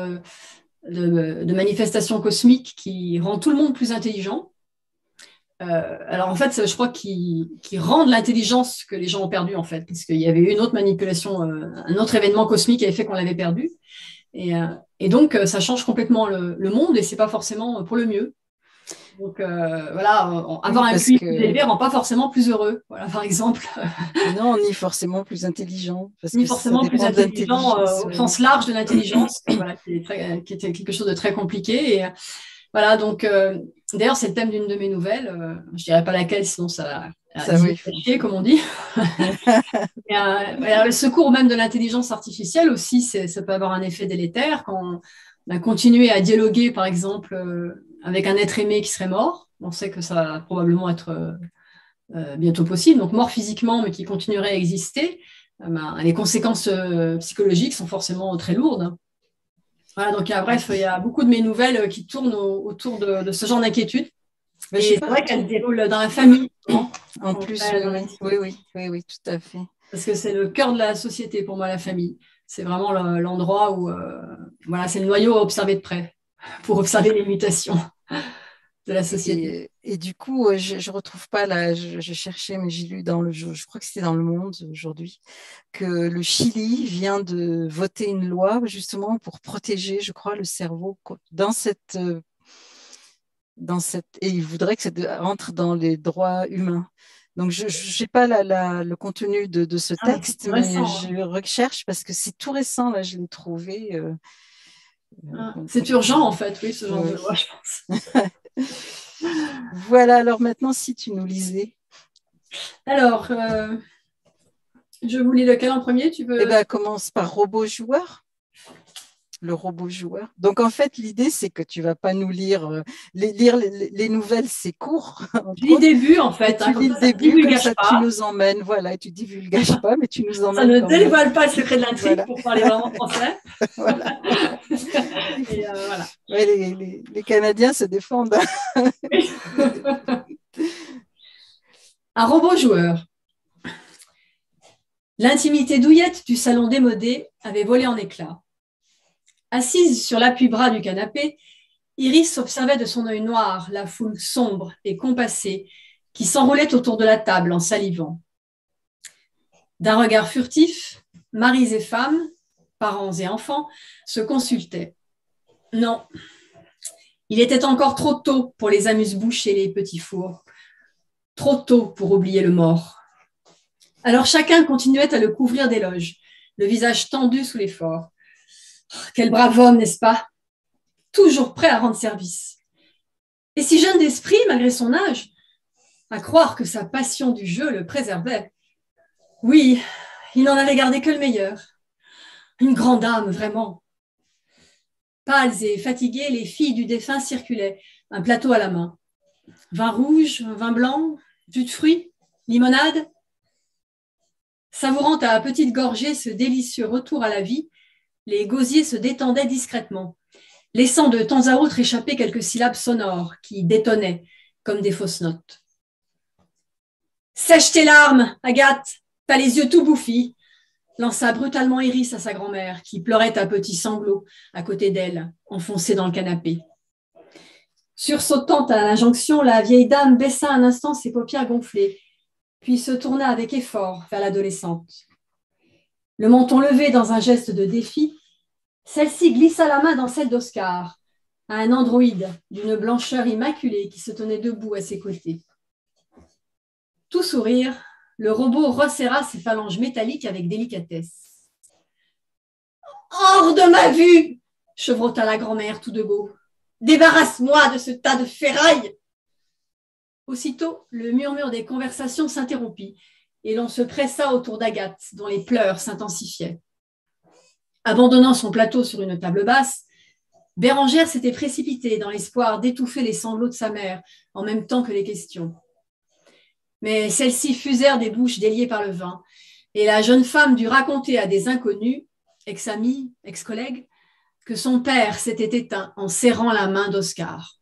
de manifestation cosmique qui rend tout le monde plus intelligent. Alors en fait, je crois qu'il rend l'intelligence que les gens ont perdue en fait, parce qu'il y avait eu une autre manipulation, un autre événement cosmique qui avait fait qu'on l'avait perdu. Et donc, ça change complètement le monde et c'est pas forcément pour le mieux. Donc voilà, avoir un QI plus élevé rend pas forcément plus heureux, voilà, par exemple. Non, ni forcément plus intelligent, parce Ni que ça forcément plus dépend de intelligent l'intelligence. au sens large de l'intelligence, voilà, qui était quelque chose de très compliqué. Et voilà, donc d'ailleurs, c'est le thème d'une de mes nouvelles. Je dirais pas laquelle, sinon ça Ça, oui. chier, comme on dit. Et, le secours même de l'intelligence artificielle aussi, ça peut avoir un effet délétère quand on a continué à dialoguer, par exemple, avec un être aimé qui serait mort. On sait que ça va probablement être bientôt possible, donc mort physiquement, mais qui continuerait à exister. Les conséquences psychologiques sont forcément très lourdes. Voilà, donc bref, il y a beaucoup de mes nouvelles qui tournent autour de ce genre d'inquiétude. Et c'est vrai qu'elles se déroulent dans la famille. En plus, oui, tout à fait. Parce que c'est le cœur de la société pour moi, la famille. C'est vraiment l'endroit où, voilà, c'est le noyau à observer de près pour observer les mutations de la société. Et du coup, je ne retrouve pas là, je cherchais, mais j'ai lu je crois que c'était dans Le Monde aujourd'hui, que le Chili vient de voter une loi justement pour protéger, je crois, le cerveau et il voudrait que ça rentre dans les droits humains. Donc, je n'ai pas le contenu de ce texte, mais je recherche parce que c'est tout récent, là, je l'ai trouvé. C'est urgent, en fait, oui, ce genre de loi, je pense. Voilà, alors maintenant, si tu nous lisais. Alors, je vous lis lequel en premier, tu veux? Eh bien, commence par robot joueur. Le robot joueur. Donc, en fait, l'idée, c'est que tu ne vas pas nous lire. Les nouvelles, c'est court. Tu lis le début, en fait. Tu lis le début, comme ça, tu nous emmènes. Voilà, et tu divulgages pas, mais tu nous emmènes. Ça ne dévoile pas le secret de l'intrigue, voilà, pour parler vraiment français. Voilà. Et voilà. Ouais, les Canadiens se défendent. Un robot joueur. L'intimité douillette du salon démodé avait volé en éclats. Assise sur l'appui-bras du canapé, Iris observait de son œil noir la foule sombre et compassée qui s'enroulait autour de la table en salivant. D'un regard furtif, maris et femmes, parents et enfants, se consultaient. Non, il était encore trop tôt pour les amuse-bouches et les petits fours. Trop tôt pour oublier le mort. Alors chacun continuait à le couvrir d'éloges, le visage tendu sous l'effort. Quel brave homme, n'est-ce pas? Toujours prêt à rendre service. Et si jeune d'esprit, malgré son âge, à croire que sa passion du jeu le préservait. Oui, il n'en avait gardé que le meilleur. Une grande âme, vraiment. Pâles et fatiguées, les filles du défunt circulaient, un plateau à la main. Vin rouge, vin blanc, jus de fruits, limonade. Savourant à petites gorgées ce délicieux retour à la vie, les gosiers se détendaient discrètement, laissant de temps à autre échapper quelques syllabes sonores qui détonnaient comme des fausses notes. « Sèche tes larmes, Agathe, t'as les yeux tout bouffis !» lança brutalement Iris à sa grand-mère, qui pleurait à petits sanglots à côté d'elle, enfoncée dans le canapé. Sursautant à l'injonction, la vieille dame baissa un instant ses paupières gonflées, puis se tourna avec effort vers l'adolescente. Le menton levé dans un geste de défi, celle-ci glissa la main dans celle d'Oscar, à un androïde d'une blancheur immaculée qui se tenait debout à ses côtés. Tout sourire, le robot resserra ses phalanges métalliques avec délicatesse. « Hors de ma vue !» chevrota la grand-mère tout de beau. « Débarrasse-moi de ce tas de ferraille !» Aussitôt, le murmure des conversations s'interrompit et l'on se pressa autour d'Agathe, dont les pleurs s'intensifiaient. Abandonnant son plateau sur une table basse, Bérengère s'était précipitée dans l'espoir d'étouffer les sanglots de sa mère en même temps que les questions. Mais celles-ci fusèrent des bouches déliées par le vin, et la jeune femme dut raconter à des inconnus, ex-amis, ex-collègues, que son père s'était éteint en serrant la main d'Oscar.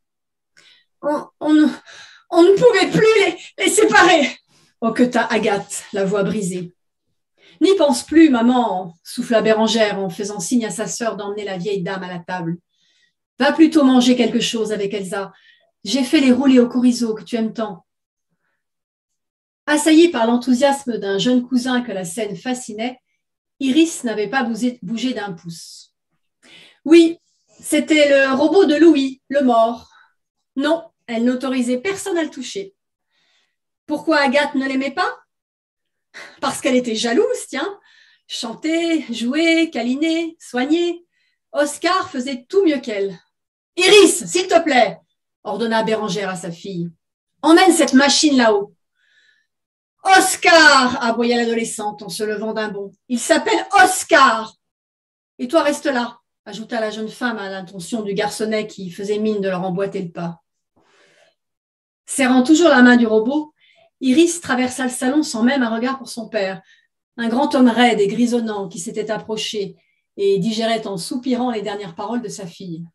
On ne pouvait plus les séparer, hoqueta Agathe, la voix brisée. N'y pense plus, maman, souffla Bérengère en faisant signe à sa sœur d'emmener la vieille dame à la table. Va plutôt manger quelque chose avec Elsa. J'ai fait les roulés au chorizo que tu aimes tant. Assaillie par l'enthousiasme d'un jeune cousin que la scène fascinait, Iris n'avait pas bougé d'un pouce. Oui, c'était le robot de Louis, le mort. Non, elle n'autorisait personne à le toucher. Pourquoi Agathe ne l'aimait pas? Parce qu'elle était jalouse, tiens. Chanter, jouer, câliner, soigner. Oscar faisait tout mieux qu'elle. « Iris, s'il te plaît !» ordonna Bérengère à sa fille. « Emmène cette machine là-haut. »« Oscar !» aboya l'adolescente en se levant d'un bond. « Il s'appelle Oscar !»« Et toi, reste là !» ajouta la jeune femme à l'intention du garçonnet qui faisait mine de leur emboîter le pas. Serrant toujours la main du robot, Iris traversa le salon sans même un regard pour son père, un grand homme raide et grisonnant qui s'était approché et digérait en soupirant les dernières paroles de sa fille.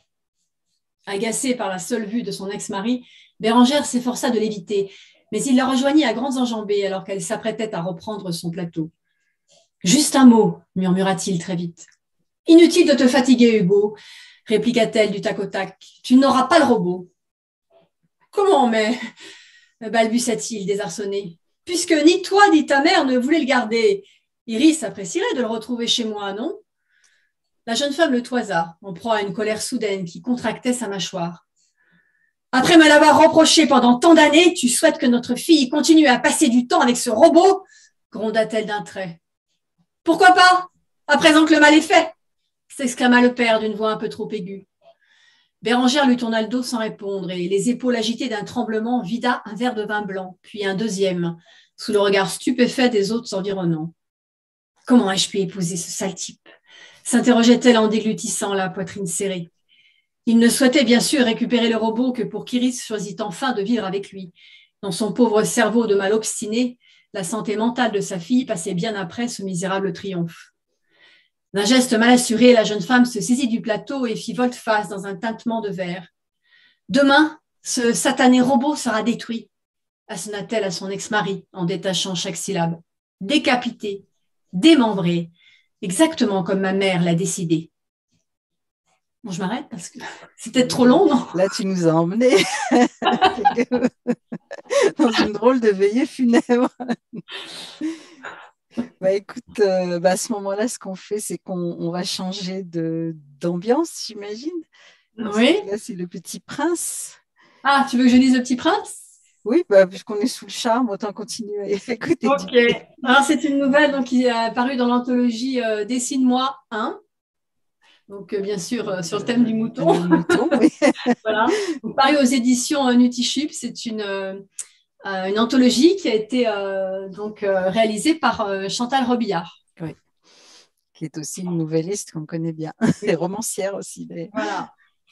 Agacée par la seule vue de son ex-mari, Bérengère s'efforça de l'éviter, mais il la rejoignit à grandes enjambées alors qu'elle s'apprêtait à reprendre son plateau. « Juste un mot, murmura-t-il très vite. « Inutile de te fatiguer, Hugo, répliqua-t-elle du tac au tac. Tu n'auras pas le robot. »« Comment, mais ?» balbutia-t-il désarçonné. « Puisque ni toi ni ta mère ne voulaient le garder. Iris apprécierait de le retrouver chez moi, non ?» La jeune femme le toisa, en proie à une colère soudaine qui contractait sa mâchoire. « Après me l'avoir reproché pendant tant d'années, tu souhaites que notre fille continue à passer du temps avec ce robot ?» gronda-t-elle d'un trait. « Pourquoi pas, à présent que le mal est fait ?» s'exclama le père d'une voix un peu trop aiguë. Bérengère lui tourna le dos sans répondre et, les épaules agitées d'un tremblement, vida un verre de vin blanc, puis un deuxième, sous le regard stupéfait des autres environnants. « Comment ai-je pu épouser ce sale type ?» s'interrogeait-elle en déglutissant la poitrine serrée. Il ne souhaitait bien sûr récupérer le robot que pour qu'Iris choisit enfin de vivre avec lui. Dans son pauvre cerveau de mal obstiné, la santé mentale de sa fille passait bien après ce misérable triomphe. D'un geste mal assuré, la jeune femme se saisit du plateau et fit volte-face dans un tintement de verre. « Demain, ce satané robot sera détruit, » assonna-t-elle à son ex-mari en détachant chaque syllabe. « Décapité, démembré, exactement comme ma mère l'a décidé. » Bon, je m'arrête parce que c'est peut-être trop long, non? Là, tu nous as emmenés dans une drôle de veillée funèbre. Écoute, à ce moment-là, ce qu'on fait, c'est qu'on va changer d'ambiance, j'imagine. Oui. Là, c'est le Petit Prince. Ah, tu veux que je lise Le Petit Prince? Oui, puisqu'on est sous le charme, autant continuer à écouter. Ok. Alors, c'est une nouvelle donc, qui est apparue dans l'anthologie Dessine-moi 1. Donc, bien sûr, sur le thème du mouton. Le mouton, oui. Voilà. Donc, paru aux éditions Nutiship, c'est une anthologie qui a été réalisée par Chantal Robillard. Oui. Qui est aussi une nouvelliste qu'on connaît bien. Et romancière aussi. Voilà.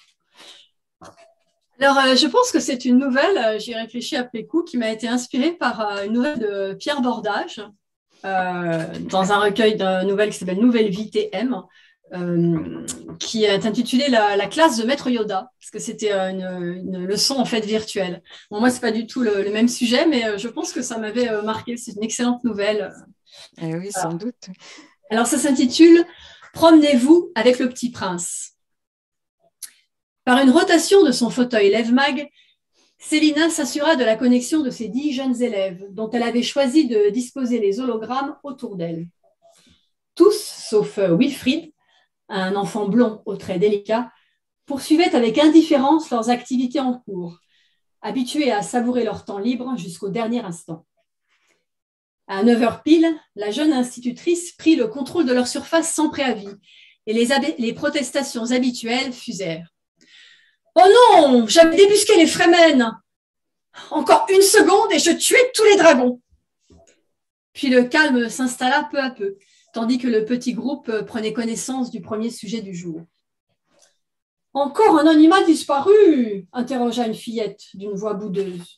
Alors, je pense que c'est une nouvelle, j'y ai réfléchi après coup, qui m'a été inspirée par une nouvelle de Pierre Bordage, dans un recueil de nouvelles qui s'appelle Nouvelle Vie TM, qui est intitulée la classe de Maître Yoda, parce que c'était une leçon en fait virtuelle. Bon, moi, ce n'est pas du tout le même sujet, mais je pense que ça m'avait marqué. C'est une excellente nouvelle. Oui, sans doute. Alors, ça s'intitule « Promenez-vous avec le petit prince ». Par une rotation de son fauteuil lève-mag, Célina s'assura de la connexion de ses 10 jeunes élèves, dont elle avait choisi de disposer les hologrammes autour d'elle. Tous, sauf Wilfried, un enfant blond aux traits délicats, poursuivaient avec indifférence leurs activités en cours, habitués à savourer leur temps libre jusqu'au dernier instant. À 9h pile, la jeune institutrice prit le contrôle de leur surface sans préavis et les protestations habituelles fusèrent. « Oh non, j'avais débusqué les Fremen. Encore une seconde et je tuais tous les dragons. » Puis le calme s'installa peu à peu, tandis que le petit groupe prenait connaissance du premier sujet du jour. « Encore un animal disparu ?» interrogea une fillette d'une voix boudeuse.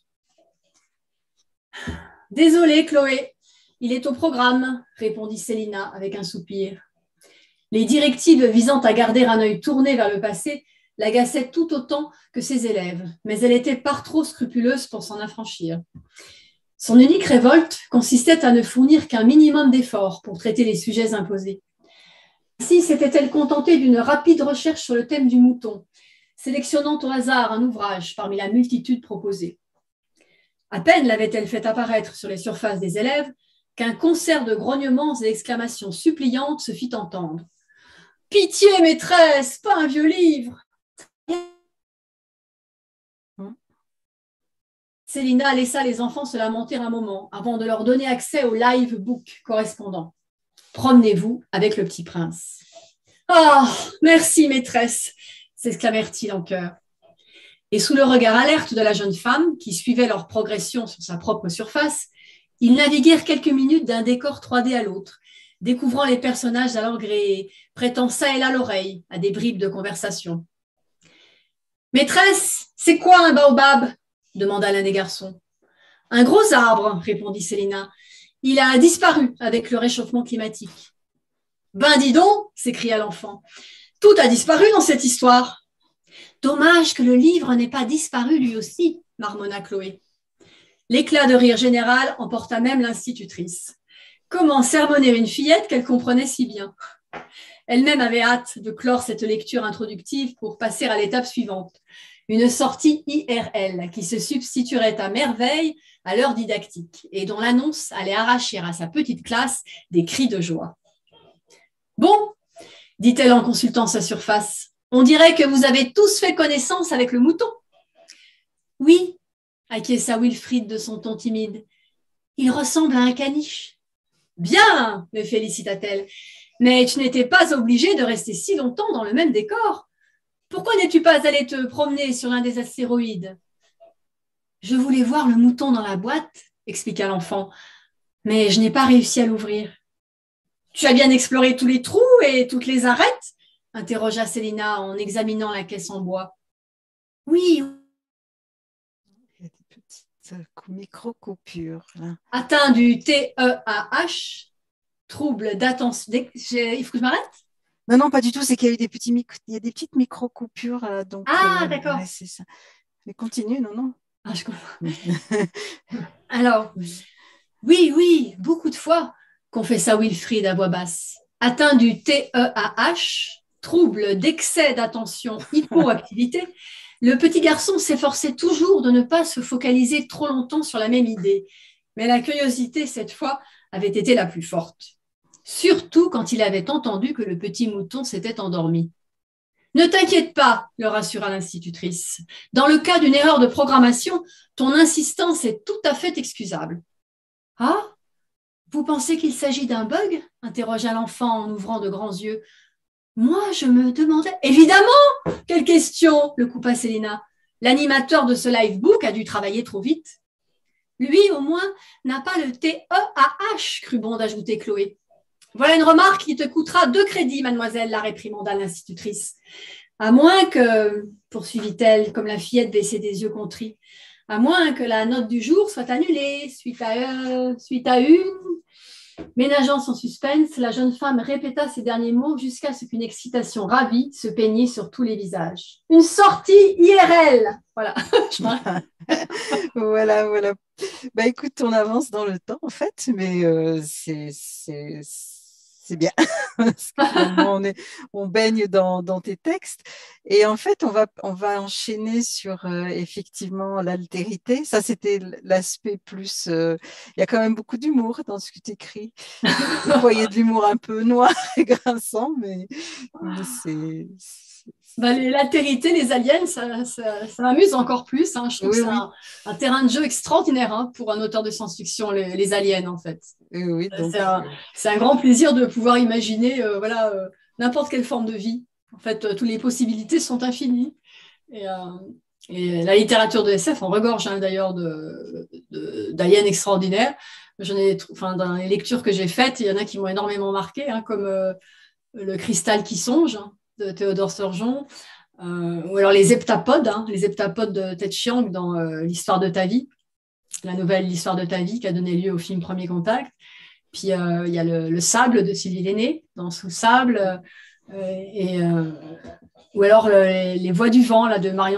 « Désolée, Chloé, il est au programme, » répondit Célina avec un soupir. Les directives visant à garder un œil tourné vers le passé l'agaçait tout autant que ses élèves, mais elle était par trop scrupuleuse pour s'en affranchir. Son unique révolte consistait à ne fournir qu'un minimum d'efforts pour traiter les sujets imposés. Ainsi s'était-elle contentée d'une rapide recherche sur le thème du mouton, sélectionnant au hasard un ouvrage parmi la multitude proposée. À peine l'avait-elle fait apparaître sur les surfaces des élèves qu'un concert de grognements et d'exclamations suppliantes se fit entendre. « Pitié, maîtresse, pas un vieux livre !» Célina laissa les enfants se lamenter un moment avant de leur donner accès au live book correspondant. Promenez-vous avec le petit prince. Ah, merci, maîtresse, s'exclamèrent-ils en chœur. Et sous le regard alerte de la jeune femme, qui suivait leur progression sur sa propre surface, ils naviguèrent quelques minutes d'un décor 3D à l'autre, découvrant les personnages à leur gré, prêtant ça et là l'oreille à des bribes de conversation. « Maîtresse, c'est quoi un baobab ?» demanda l'un des garçons. « Un gros arbre, » répondit Célina. « Il a disparu avec le réchauffement climatique. »« Ben dis donc !» s'écria l'enfant. « Tout a disparu dans cette histoire. »« Dommage que le livre n'ait pas disparu lui aussi, » marmonna Chloé. L'éclat de rire général emporta même l'institutrice. Comment sermonner une fillette qu'elle comprenait si bien? Elle-même avait hâte de clore cette lecture introductive pour passer à l'étape suivante, une sortie IRL qui se substituerait à merveille à l'heure didactique et dont l'annonce allait arracher à sa petite classe des cris de joie. « Bon, dit-elle en consultant sa surface, on dirait que vous avez tous fait connaissance avec le mouton. »« Oui, acquiesça Wilfrid de son ton timide. Il ressemble à un caniche. »« Bien, me félicita-t-elle. Mais tu n'étais pas obligé de rester si longtemps dans le même décor. Pourquoi n'es-tu pas allé te promener sur l'un des astéroïdes? »« Je voulais voir le mouton dans la boîte, expliqua l'enfant, mais je n'ai pas réussi à l'ouvrir. »« Tu as bien exploré tous les trous et toutes les arêtes? » interrogea Célina en examinant la caisse en bois. « Oui. » Il y a des petites micro-coupures. Là. Atteint du TEAH, trouble d'attention. Il faut que je m'arrête? Non, non, pas du tout. C'est qu'il y a eu il y a des petites micro-coupures. Donc, d'accord. Ouais, c'est ça. Mais continue, non, non. Ah, je comprends. Alors, oui, beaucoup de fois, confessa Wilfrid à voix basse. Atteint du TEAH, trouble d'excès d'attention, hypoactivité, le petit garçon s'efforçait toujours de ne pas se focaliser trop longtemps sur la même idée. Mais la curiosité, cette fois, avait été la plus forte. Surtout quand il avait entendu que le petit mouton s'était endormi. « Ne t'inquiète pas, le rassura l'institutrice. Dans le cas d'une erreur de programmation, ton insistance est tout à fait excusable. »« Ah, vous pensez qu'il s'agit d'un bug ?» interrogea l'enfant en ouvrant de grands yeux. « Moi, je me demandais… »« Évidemment ! Quelle question !» le coupa Célina. « L'animateur de ce livebook a dû travailler trop vite. »« Lui, au moins, n'a pas le TEAH, crut bon d'ajouter Chloé. »« Voilà une remarque qui te coûtera 2 crédits, mademoiselle, la réprimanda l'institutrice. À moins que, poursuivit-elle, comme la fillette baissait des yeux contrits, à moins que la note du jour soit annulée suite à une… » Ménageant son suspense, la jeune femme répéta ces derniers mots jusqu'à ce qu'une excitation ravie se peignît sur tous les visages. « Une sortie IRL !» Voilà. Voilà. Bah, écoute, on avance dans le temps, en fait, mais c'est bien. Parce que finalement, on baigne dans tes textes. Et en fait, on va enchaîner sur effectivement l'altérité. Ça, c'était l'aspect plus… il y a quand même beaucoup d'humour dans ce que tu écris. Des fois, il y a de l'humour un peu noir et grinçant, mais c'est… L'altérité, les aliens, ça m'amuse encore plus. Hein. Je trouve que c'est un terrain de jeu extraordinaire hein, pour un auteur de science-fiction, les aliens, en fait. Oui, donc, c'est un grand plaisir de pouvoir imaginer n'importe quelle forme de vie. En fait, toutes les possibilités sont infinies. Et la littérature de SF en regorge hein, d'ailleurs d'aliens extraordinaires. Dans les lectures que j'ai faites, il y en a qui m'ont énormément marqué, hein, comme Le cristal qui songe de Théodore Sturgeon, ou alors les heptapodes de Ted Chiang dans L'histoire de ta vie, la nouvelle L'histoire de ta vie qui a donné lieu au film Premier Contact. Puis il y a le sable de Sylvie Lenné dans Sous le sable, ou alors les voix du vent là, de Marion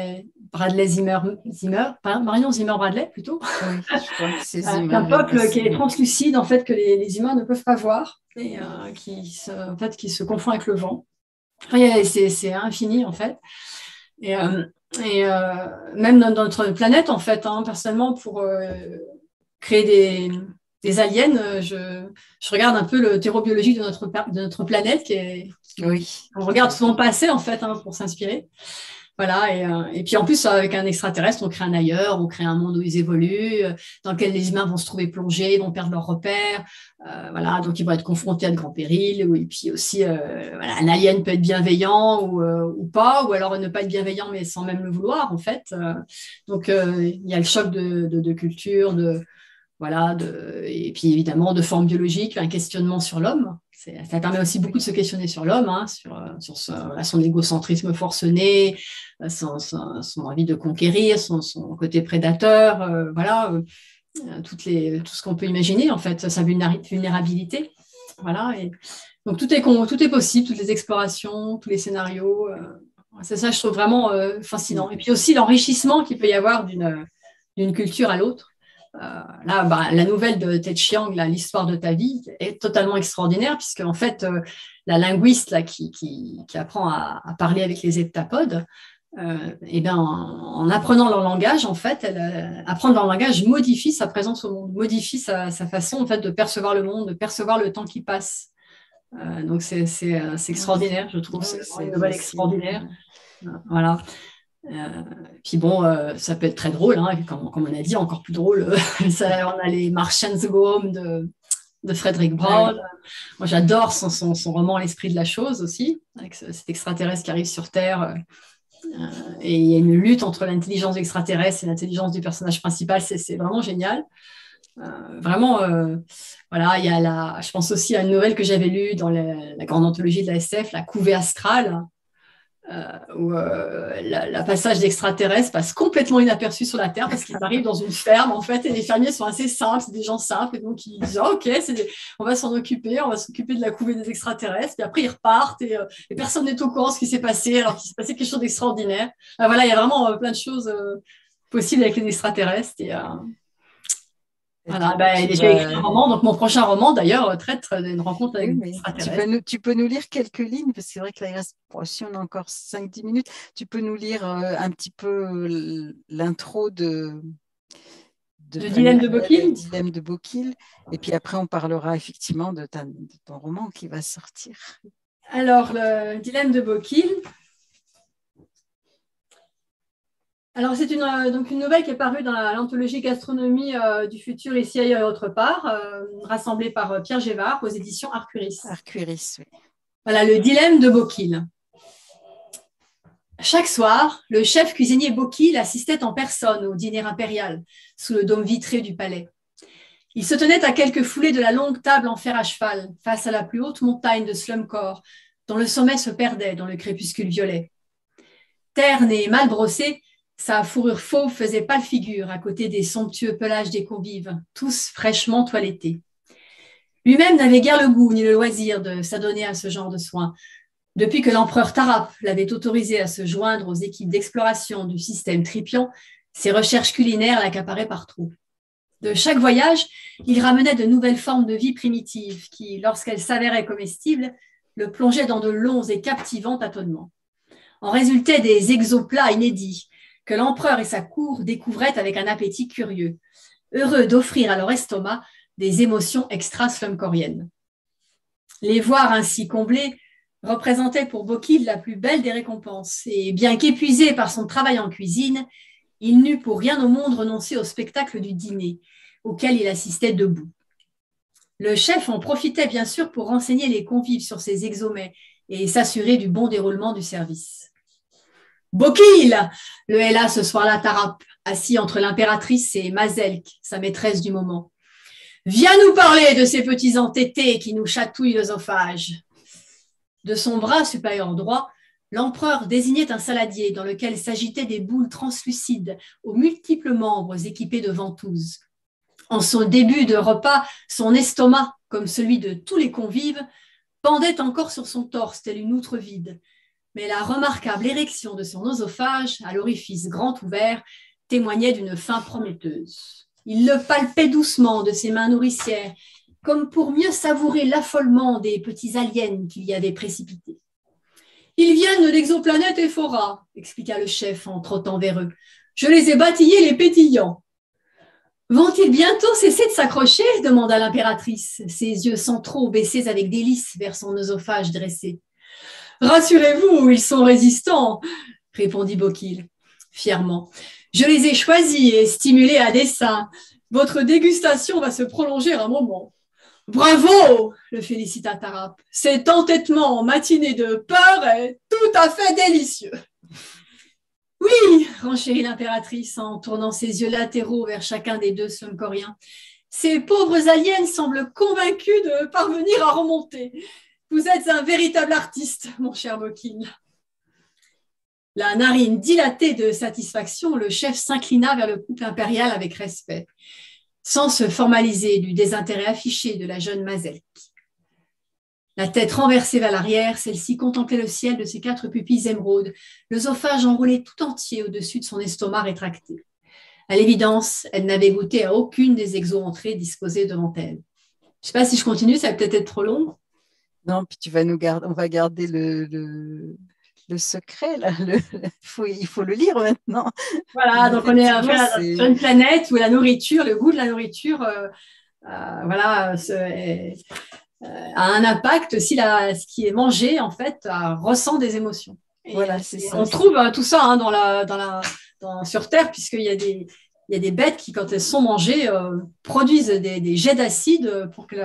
Marion Zimmer Bradley plutôt. Oui, je crois que c'est Zimmer. Un peuple qui est translucide en fait que les humains ne peuvent pas voir et qui se confond avec le vent. C'est infini en fait. Et même dans notre planète en fait, hein, personnellement pour créer des aliens, je regarde un peu le terreau biologique de notre planète on regarde souvent passer en fait hein, pour s'inspirer. Voilà, et puis en plus, avec un extraterrestre, on crée un ailleurs, on crée un monde où ils évoluent, dans lequel les humains vont se trouver plongés, vont perdre leurs repères. Voilà, donc ils vont être confrontés à de grands périls. Et puis aussi, voilà, un alien peut être bienveillant ou pas, ou alors ne pas être bienveillant, mais sans même le vouloir, en fait. Donc, il y a le choc de culture, voilà, et puis évidemment de forme biologique, un questionnement sur l'homme. Ça permet aussi beaucoup de se questionner sur l'homme, hein, sur son égocentrisme forcené, son envie de conquérir, son côté prédateur, voilà, tout ce qu'on peut imaginer, en fait, sa vulnérabilité. Voilà, donc tout est possible, toutes les explorations, tous les scénarios. C'est ça, je trouve vraiment fascinant. Et puis aussi l'enrichissement qu'il peut y avoir d'une culture à l'autre. Là, la nouvelle de Ted Chiang, l'histoire de ta vie, est totalement extraordinaire, puisque en fait, la linguiste là, qui apprend à parler avec les heptapodes, en apprenant leur langage, en fait, apprendre leur langage modifie sa présence au monde, modifie sa façon en fait, de percevoir le monde, de percevoir le temps qui passe. Donc, c'est extraordinaire, je trouve. C'est une nouvelle extraordinaire. Voilà. Puis bon, ça peut être très drôle, hein, comme on a dit, encore plus drôle. On a les Martians Go Home de Frederick Brown. Moi, j'adore son roman L'esprit de la chose aussi, avec cet extraterrestre qui arrive sur Terre. Et il y a une lutte entre l'intelligence extraterrestre et l'intelligence du personnage principal. C'est vraiment génial. Vraiment, voilà, je pense aussi à une nouvelle que j'avais lue dans la grande anthologie de la SF, La Couvée astrale, où la passage d'extraterrestres passe complètement inaperçu sur la Terre parce qu'ils arrivent dans une ferme, en fait, et les fermiers sont assez simples, c'est des gens simples, et donc ils disent OK, on va s'en occuper, on va s'occuper de la couvée des extraterrestres, puis après ils repartent, et personne n'est au courant de ce qui s'est passé, alors qu'il s'est passé quelque chose d'extraordinaire. Voilà, il y a vraiment plein de choses possibles avec les extraterrestres, et voilà, j'ai écrit un roman, donc mon prochain roman d'ailleurs traite d'une rencontre avec des extraterrestres. Tu peux nous lire quelques lignes, parce que c'est vrai que là, il reste, si on a encore 5-10 minutes, tu peux nous lire un petit peu l'intro de Dilemme de Bocquil. Dilemme de Bocquil, et puis après on parlera effectivement de ton roman qui va sortir. Alors, le Dilemme de Bocquil. Alors, c'est donc une nouvelle qui est parue dans l'anthologie Gastronomie du futur, ici, ailleurs et autre part, rassemblée par Pierre Gévard aux éditions Arcuris. Arcuris, oui. Voilà, le Dilemme de Bocquil. Chaque soir, le chef cuisinier Bocquil assistait en personne au dîner impérial, sous le dôme vitré du palais. Il se tenait à quelques foulées de la longue table en fer à cheval, face à la plus haute montagne de Slumcore, dont le sommet se perdait dans le crépuscule violet. Terne et mal brossé, sa fourrure fauve faisait pâle figure à côté des somptueux pelages des convives, tous fraîchement toilettés. Lui-même n'avait guère le goût ni le loisir de s'adonner à ce genre de soins, depuis que l'empereur Tarap l'avait autorisé à se joindre aux équipes d'exploration du système Tripian. Ses recherches culinaires l'accaparaient par trop. De chaque voyage, il ramenait de nouvelles formes de vie primitives qui, lorsqu'elles s'avéraient comestibles, le plongeaient dans de longs et captivants tâtonnements. En résultaient des exoplats inédits que l'empereur et sa cour découvraient avec un appétit curieux, heureux d'offrir à leur estomac des émotions extra-slumcoriennes. Les voir ainsi comblés représentait pour Bocquil la plus belle des récompenses, et bien qu'épuisé par son travail en cuisine, il n'eut pour rien au monde renoncé au spectacle du dîner, auquel il assistait debout. Le chef en profitait bien sûr pour renseigner les convives sur ses exomets et s'assurer du bon déroulement du service. « Bocquil !» le héla ce soir-là Tarap, assis entre l'impératrice et Mazelk, sa maîtresse du moment. « Viens nous parler de ces petits entêtés qui nous chatouillent l'œsophage. » De son bras supérieur droit, l'empereur désignait un saladier dans lequel s'agitaient des boules translucides aux multiples membres équipés de ventouses. En son début de repas, son estomac, comme celui de tous les convives, pendait encore sur son torse tel une outre vide. Mais la remarquable érection de son oesophage, à l'orifice grand ouvert, témoignait d'une faim prometteuse. Il le palpait doucement de ses mains nourricières, comme pour mieux savourer l'affolement des petits aliens qu'il y avait précipités. « Ils viennent de l'exoplanète Ephora, expliqua le chef en trottant vers eux. « Je les ai baptisés les pétillants. »« Vont-ils bientôt cesser de s'accrocher » demanda l'impératrice, ses yeux centraux baissés avec délice vers son oesophage dressé. « Rassurez-vous, ils sont résistants. répondit Bokil, fièrement. Je les ai choisis et stimulés à dessein. Votre dégustation va se prolonger un moment. Bravo, le félicita Tarap. Cet entêtement en matinée de peur est tout à fait délicieux. Oui, renchérit l'impératrice en tournant ses yeux latéraux vers chacun des deux Soncoriens. Ces pauvres aliens semblent convaincus de parvenir à remonter. Vous êtes un véritable artiste, mon cher Bokil. La narine dilatée de satisfaction, le chef s'inclina vers le couple impérial avec respect, sans se formaliser du désintérêt affiché de la jeune Mazelk. La tête renversée vers l'arrière, celle-ci contemplait le ciel de ses 4 pupilles émeraudes, l'œsophage enroulé tout entier au-dessus de son estomac rétracté. À l'évidence, elle n'avait goûté à aucune des exo-entrées disposées devant elle. Je ne sais pas si je continue, ça va peut-être être trop long. Non, puis on va garder le secret, là. Il faut le lire maintenant. Voilà, donc on est sur une planète où la nourriture, le goût de la nourriture, a un impact. Si ce qui est mangé, en fait, ressent des émotions. Et voilà, c'est ça. On trouve tout ça sur Terre, puisqu'il y a des bêtes qui, quand elles sont mangées, produisent des jets d'acide pour que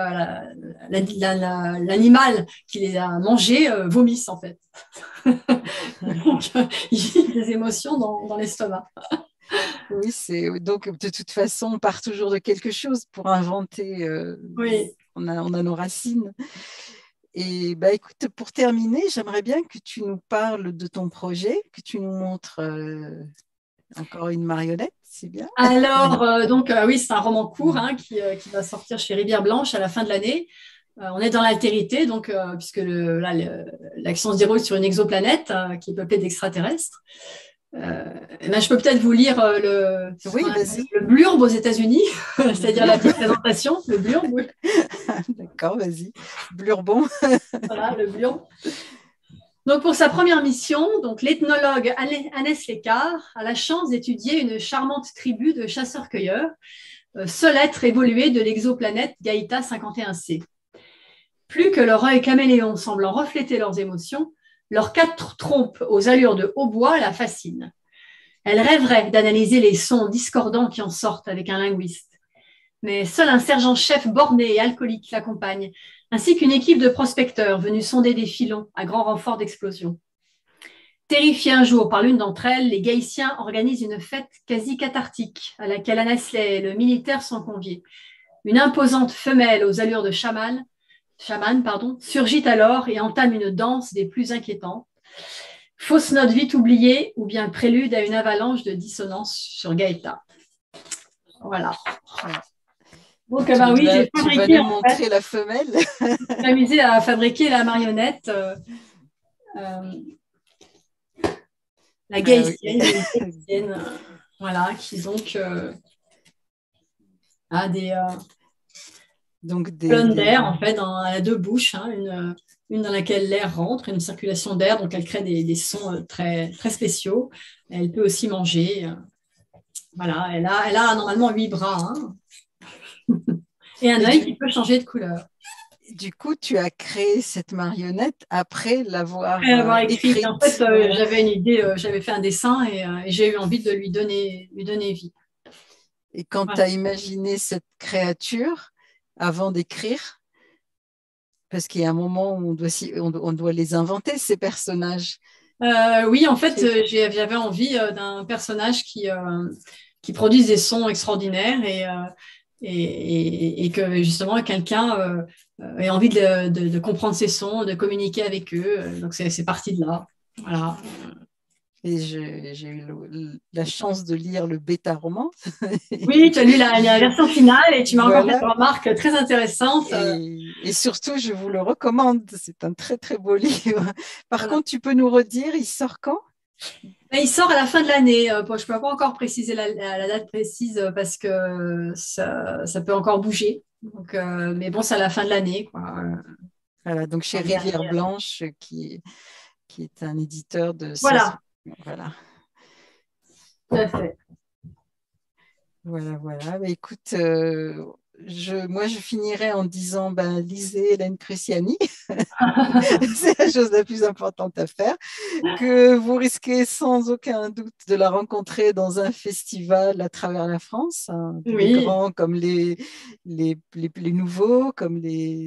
l'animal qui les a mangées vomisse, en fait. Donc, il y a des émotions dans l'estomac. Oui, donc de toute façon, on part toujours de quelque chose pour inventer. Oui. On a nos racines. Et bah, écoute, pour terminer, j'aimerais bien que tu nous parles de ton projet, que tu nous montres encore une marionnette, c'est bien. Alors, oui, c'est un roman court qui va sortir chez Rivière Blanche à la fin de l'année. On est dans l'altérité, donc, puisque l'action se déroule sur une exoplanète qui est peuplée d'extraterrestres. Je peux peut-être vous lire le blurbe aux États-Unis, c'est-à-dire la petite présentation, le blurbe. Oui. D'accord, vas-y. Blurbon. Voilà, le blurbe. Donc, pour sa première mission, l'ethnologue Hannes Lécart a la chance d'étudier une charmante tribu de chasseurs-cueilleurs, seul être évolué de l'exoplanète Gaïta 51C. Plus que leur œil caméléon semblant refléter leurs émotions, leurs 4 trompes aux allures de hautbois la fascinent. Elle rêverait d'analyser les sons discordants qui en sortent avec un linguiste. Mais seul un sergent-chef borné et alcoolique l'accompagne, ainsi qu'une équipe de prospecteurs venus sonder des filons à grand renfort d'explosions. Terrifiés un jour par l'une d'entre elles, les Gaïtiens organisent une fête quasi cathartique à laquelle Annesley et le militaire sont conviés. Une imposante femelle aux allures de chaman, surgit alors et entame une danse des plus inquiétantes. Fausse note vite oubliée ou bien prélude à une avalanche de dissonance sur Gaïta. Voilà. Donc, oui, j'ai fabriqué. Tu vas nous montrer la femelle. J'ai amusé à fabriquer la marionnette, la Gaïtienne, voilà, qui donc a des colonnes d'air, en fait, elle a 2 bouches, une dans laquelle l'air rentre, une circulation d'air, donc elle crée des sons très, très spéciaux. Elle peut aussi manger. Voilà, elle a normalement 8 bras. Et un œil qui peut changer de couleur. Du coup, tu as créé cette marionnette après l'avoir écrite. En fait, j'avais une idée, j'avais fait un dessin et j'ai eu envie de lui donner vie. Et quand tu as imaginé cette créature, avant d'écrire, parce qu'il y a un moment où on doit les inventer, ces personnages. Oui, en fait, j'avais envie d'un personnage qui produise des sons extraordinaires et que justement quelqu'un ait envie de comprendre ces sons, de communiquer avec eux. Donc c'est parti de là. Voilà. Et j'ai eu la chance de lire le bêta-roman. Oui, tu as lu la version finale et tu m'as encore fait une remarque très intéressante. Et surtout, je vous le recommande. C'est un très, très beau livre. Par contre, tu peux nous redire, il sort quand ? Il sort à la fin de l'année. Je ne peux pas encore préciser la date précise parce que ça peut encore bouger. Donc, mais bon, c'est à la fin de l'année. Voilà, donc chez Rivière Blanche, qui est un éditeur de... Voilà. Voilà. Tout à fait. Voilà. Mais écoute, moi, je finirais en disant, lisez Hélène Cruciani. C'est la chose la plus importante à faire, que vous risquez sans aucun doute de la rencontrer dans un festival à travers la France, hein, les Oui. grands comme les nouveaux, comme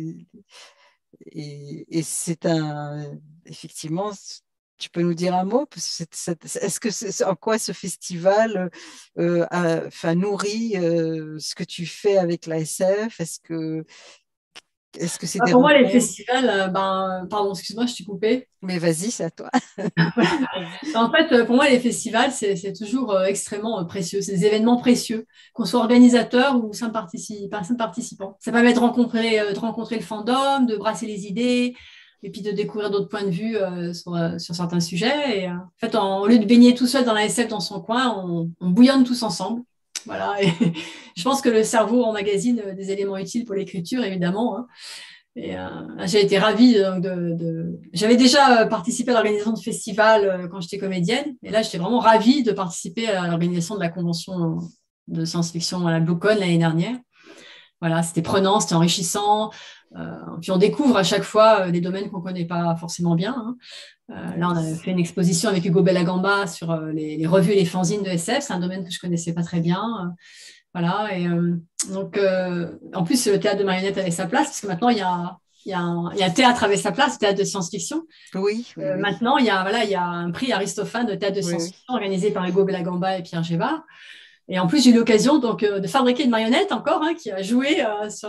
et c'est effectivement, tu peux nous dire un mot? Est-ce que en quoi ce festival nourrit ce que tu fais avec l'ASF? Est-ce que c'est des Pour moi, les rencontres? festivals, pardon, excuse-moi, je t'ai coupé. Mais vas-y, c'est à toi. Vas-y. En fait, pour moi, les festivals, c'est toujours extrêmement précieux. C'est des événements précieux, qu'on soit organisateur ou simple participant. Ça permet de rencontrer le fandom, de brasser les idées et puis de découvrir d'autres points de vue sur certains sujets. Et, en fait, au lieu de baigner tout seul dans la SF dans son coin, on bouillonne tous ensemble. Voilà. Et je pense que le cerveau emmagasine des éléments utiles pour l'écriture, évidemment, hein. Et j'ai été ravie J'avais déjà participé à l'organisation de festivals quand j'étais comédienne, et là j'étais vraiment ravie de participer à l'organisation de la convention de science-fiction à la BlueCon l'année dernière. Voilà, c'était prenant, c'était enrichissant. Puis on découvre à chaque fois des domaines qu'on ne connaît pas forcément bien, hein. Là, on a fait une exposition avec Hugo Bellagamba sur les revues et les fanzines de SF. C'est un domaine que je ne connaissais pas très bien. Voilà, et donc, en plus, le théâtre de marionnette avait sa place, parce que maintenant, il y a un théâtre avec sa place, le théâtre de science-fiction. Oui, oui, oui. Maintenant, il y a un prix Aristophane de théâtre de Oui, oui. science-fiction organisé par Hugo Bellagamba et Pierre Gévard. Et en plus, j'ai eu l'occasion donc, de fabriquer une marionnette encore, hein, qui a joué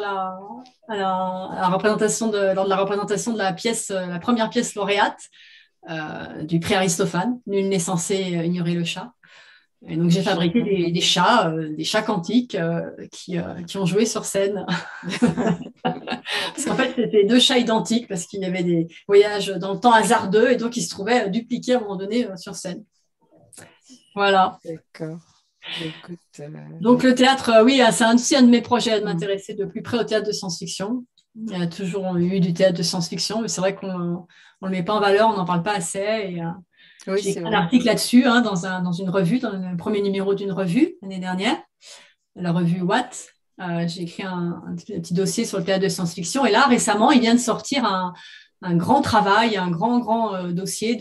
lors de la représentation de la pièce, la première pièce lauréate du prix Aristophane, Nul n'est censé ignorer le chat. Et donc, j'ai fabriqué des chats quantiques qui ont joué sur scène. Parce qu'en fait, c'était deux chats identiques, parce qu'il y avait des voyages dans le temps hasardeux, et donc ils se trouvaient dupliqués à un moment donné sur scène. Voilà. D'accord. Écoute, Donc, le théâtre, oui, c'est aussi un de mes projets de mm. m'intéresser de plus près au théâtre de science-fiction. Il y a toujours eu du théâtre de science-fiction, mais c'est vrai qu'on ne le met pas en valeur, on n'en parle pas assez. Et, Oui, j'ai c'est écrit un vrai. article là-dessus, hein, dans une revue, dans le premier numéro d'une revue l'année dernière, la revue Watt. J'ai écrit un petit dossier sur le théâtre de science-fiction. Et là, récemment, il vient de sortir un grand travail, un grand dossier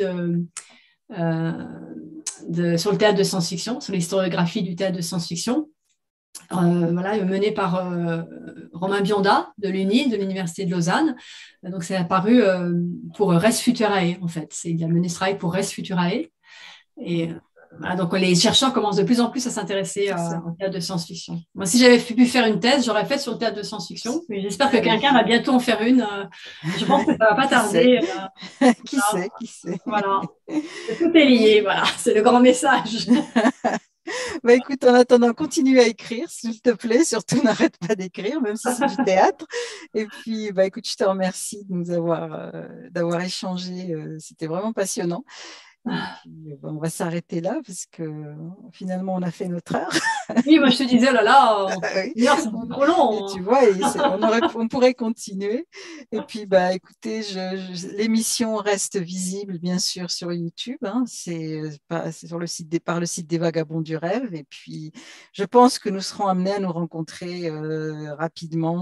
sur le théâtre de science-fiction, sur l'historiographie du théâtre de science-fiction. Voilà, mené par Romain Bionda de l'UNI, de l'Université de Lausanne. Donc, c'est apparu pour Res Futurae, en fait. Il a mené ce travail pour Res Futurae. Et voilà, donc, les chercheurs commencent de plus en plus à s'intéresser C'est ça. au théâtre de science-fiction. Moi, si j'avais pu faire une thèse, j'aurais fait sur le théâtre de science-fiction. Mais j'espère que Oui. quelqu'un va bientôt en faire une. Je pense que ça ne va pas Qui sait? tarder. Qui sait? Qui sait? Voilà. Tout est lié, voilà. C'est le grand message. Écoute, en attendant, continue à écrire, s'il te plaît. Surtout, n'arrête pas d'écrire, même si c'est du théâtre. Et puis, écoute, je te remercie de d'avoir échangé. C'était vraiment passionnant. Et puis, on va s'arrêter là parce que finalement, on a fait notre heure. Oui, moi, je te disais, oh là là, Oui. une heure, c'est beaucoup trop Et long. tu vois, on pourrait continuer. Et puis, écoutez, l'émission reste visible, bien sûr, sur YouTube, hein. C'est sur par le site des Vagabonds du Rêve. Et puis, je pense que nous serons amenés à nous rencontrer rapidement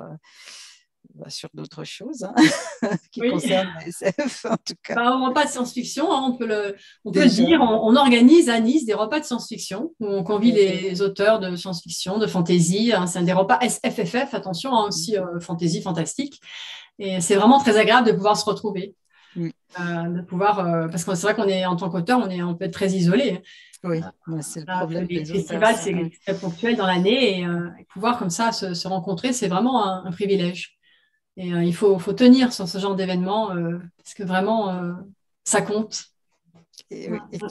sur d'autres choses, hein, qui Oui. concernent la SF, en tout cas. Un repas de science-fiction, hein, on peut le Déjà. dire. On organise à Nice des repas de science-fiction où on convie Oui. les auteurs de science-fiction, de fantasy, hein. C'est des repas SFFF, attention, hein, aussi fantasy, fantastique. Et c'est vraiment très agréable de pouvoir se retrouver. Oui. Parce que c'est vrai qu'on est, en tant qu'auteur, on peut être très isolé. Oui, moi, c'est le Là, problème les des auteurs, festivals, ça. c'est Ouais. très ponctuel dans l'année et pouvoir comme ça se rencontrer, c'est vraiment un privilège. Et il faut tenir sur ce genre d'événement parce que vraiment, ça compte. Et, oui, et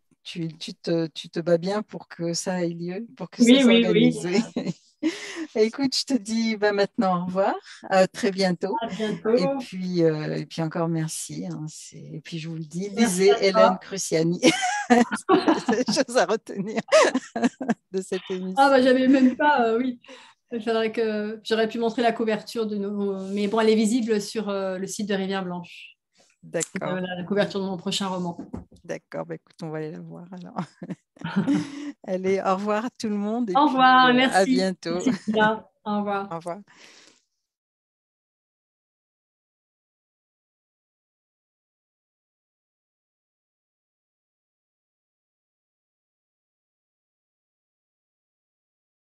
tu te bats bien pour que ça ait lieu, pour que ça Oui, oui, oui. s'organise. Oui. Écoute, je te dis maintenant au revoir, à très bientôt. À bientôt. Et puis encore merci, hein. Et puis je vous le dis, Merci lisez à Hélène toi. Cruciani. C'est la chose à retenir de cette Ah, émission. j'avais même pas, oui. Il faudrait que j'aurais pu montrer la couverture de nos. Mais bon, elle est visible sur le site de Rivière Blanche. D'accord, La couverture de mon prochain roman. d'accord. Écoute, on va aller la voir alors. Allez, au revoir à tout le monde et Au puis revoir, à merci. bientôt. Merci, Tina. Au revoir. Au revoir.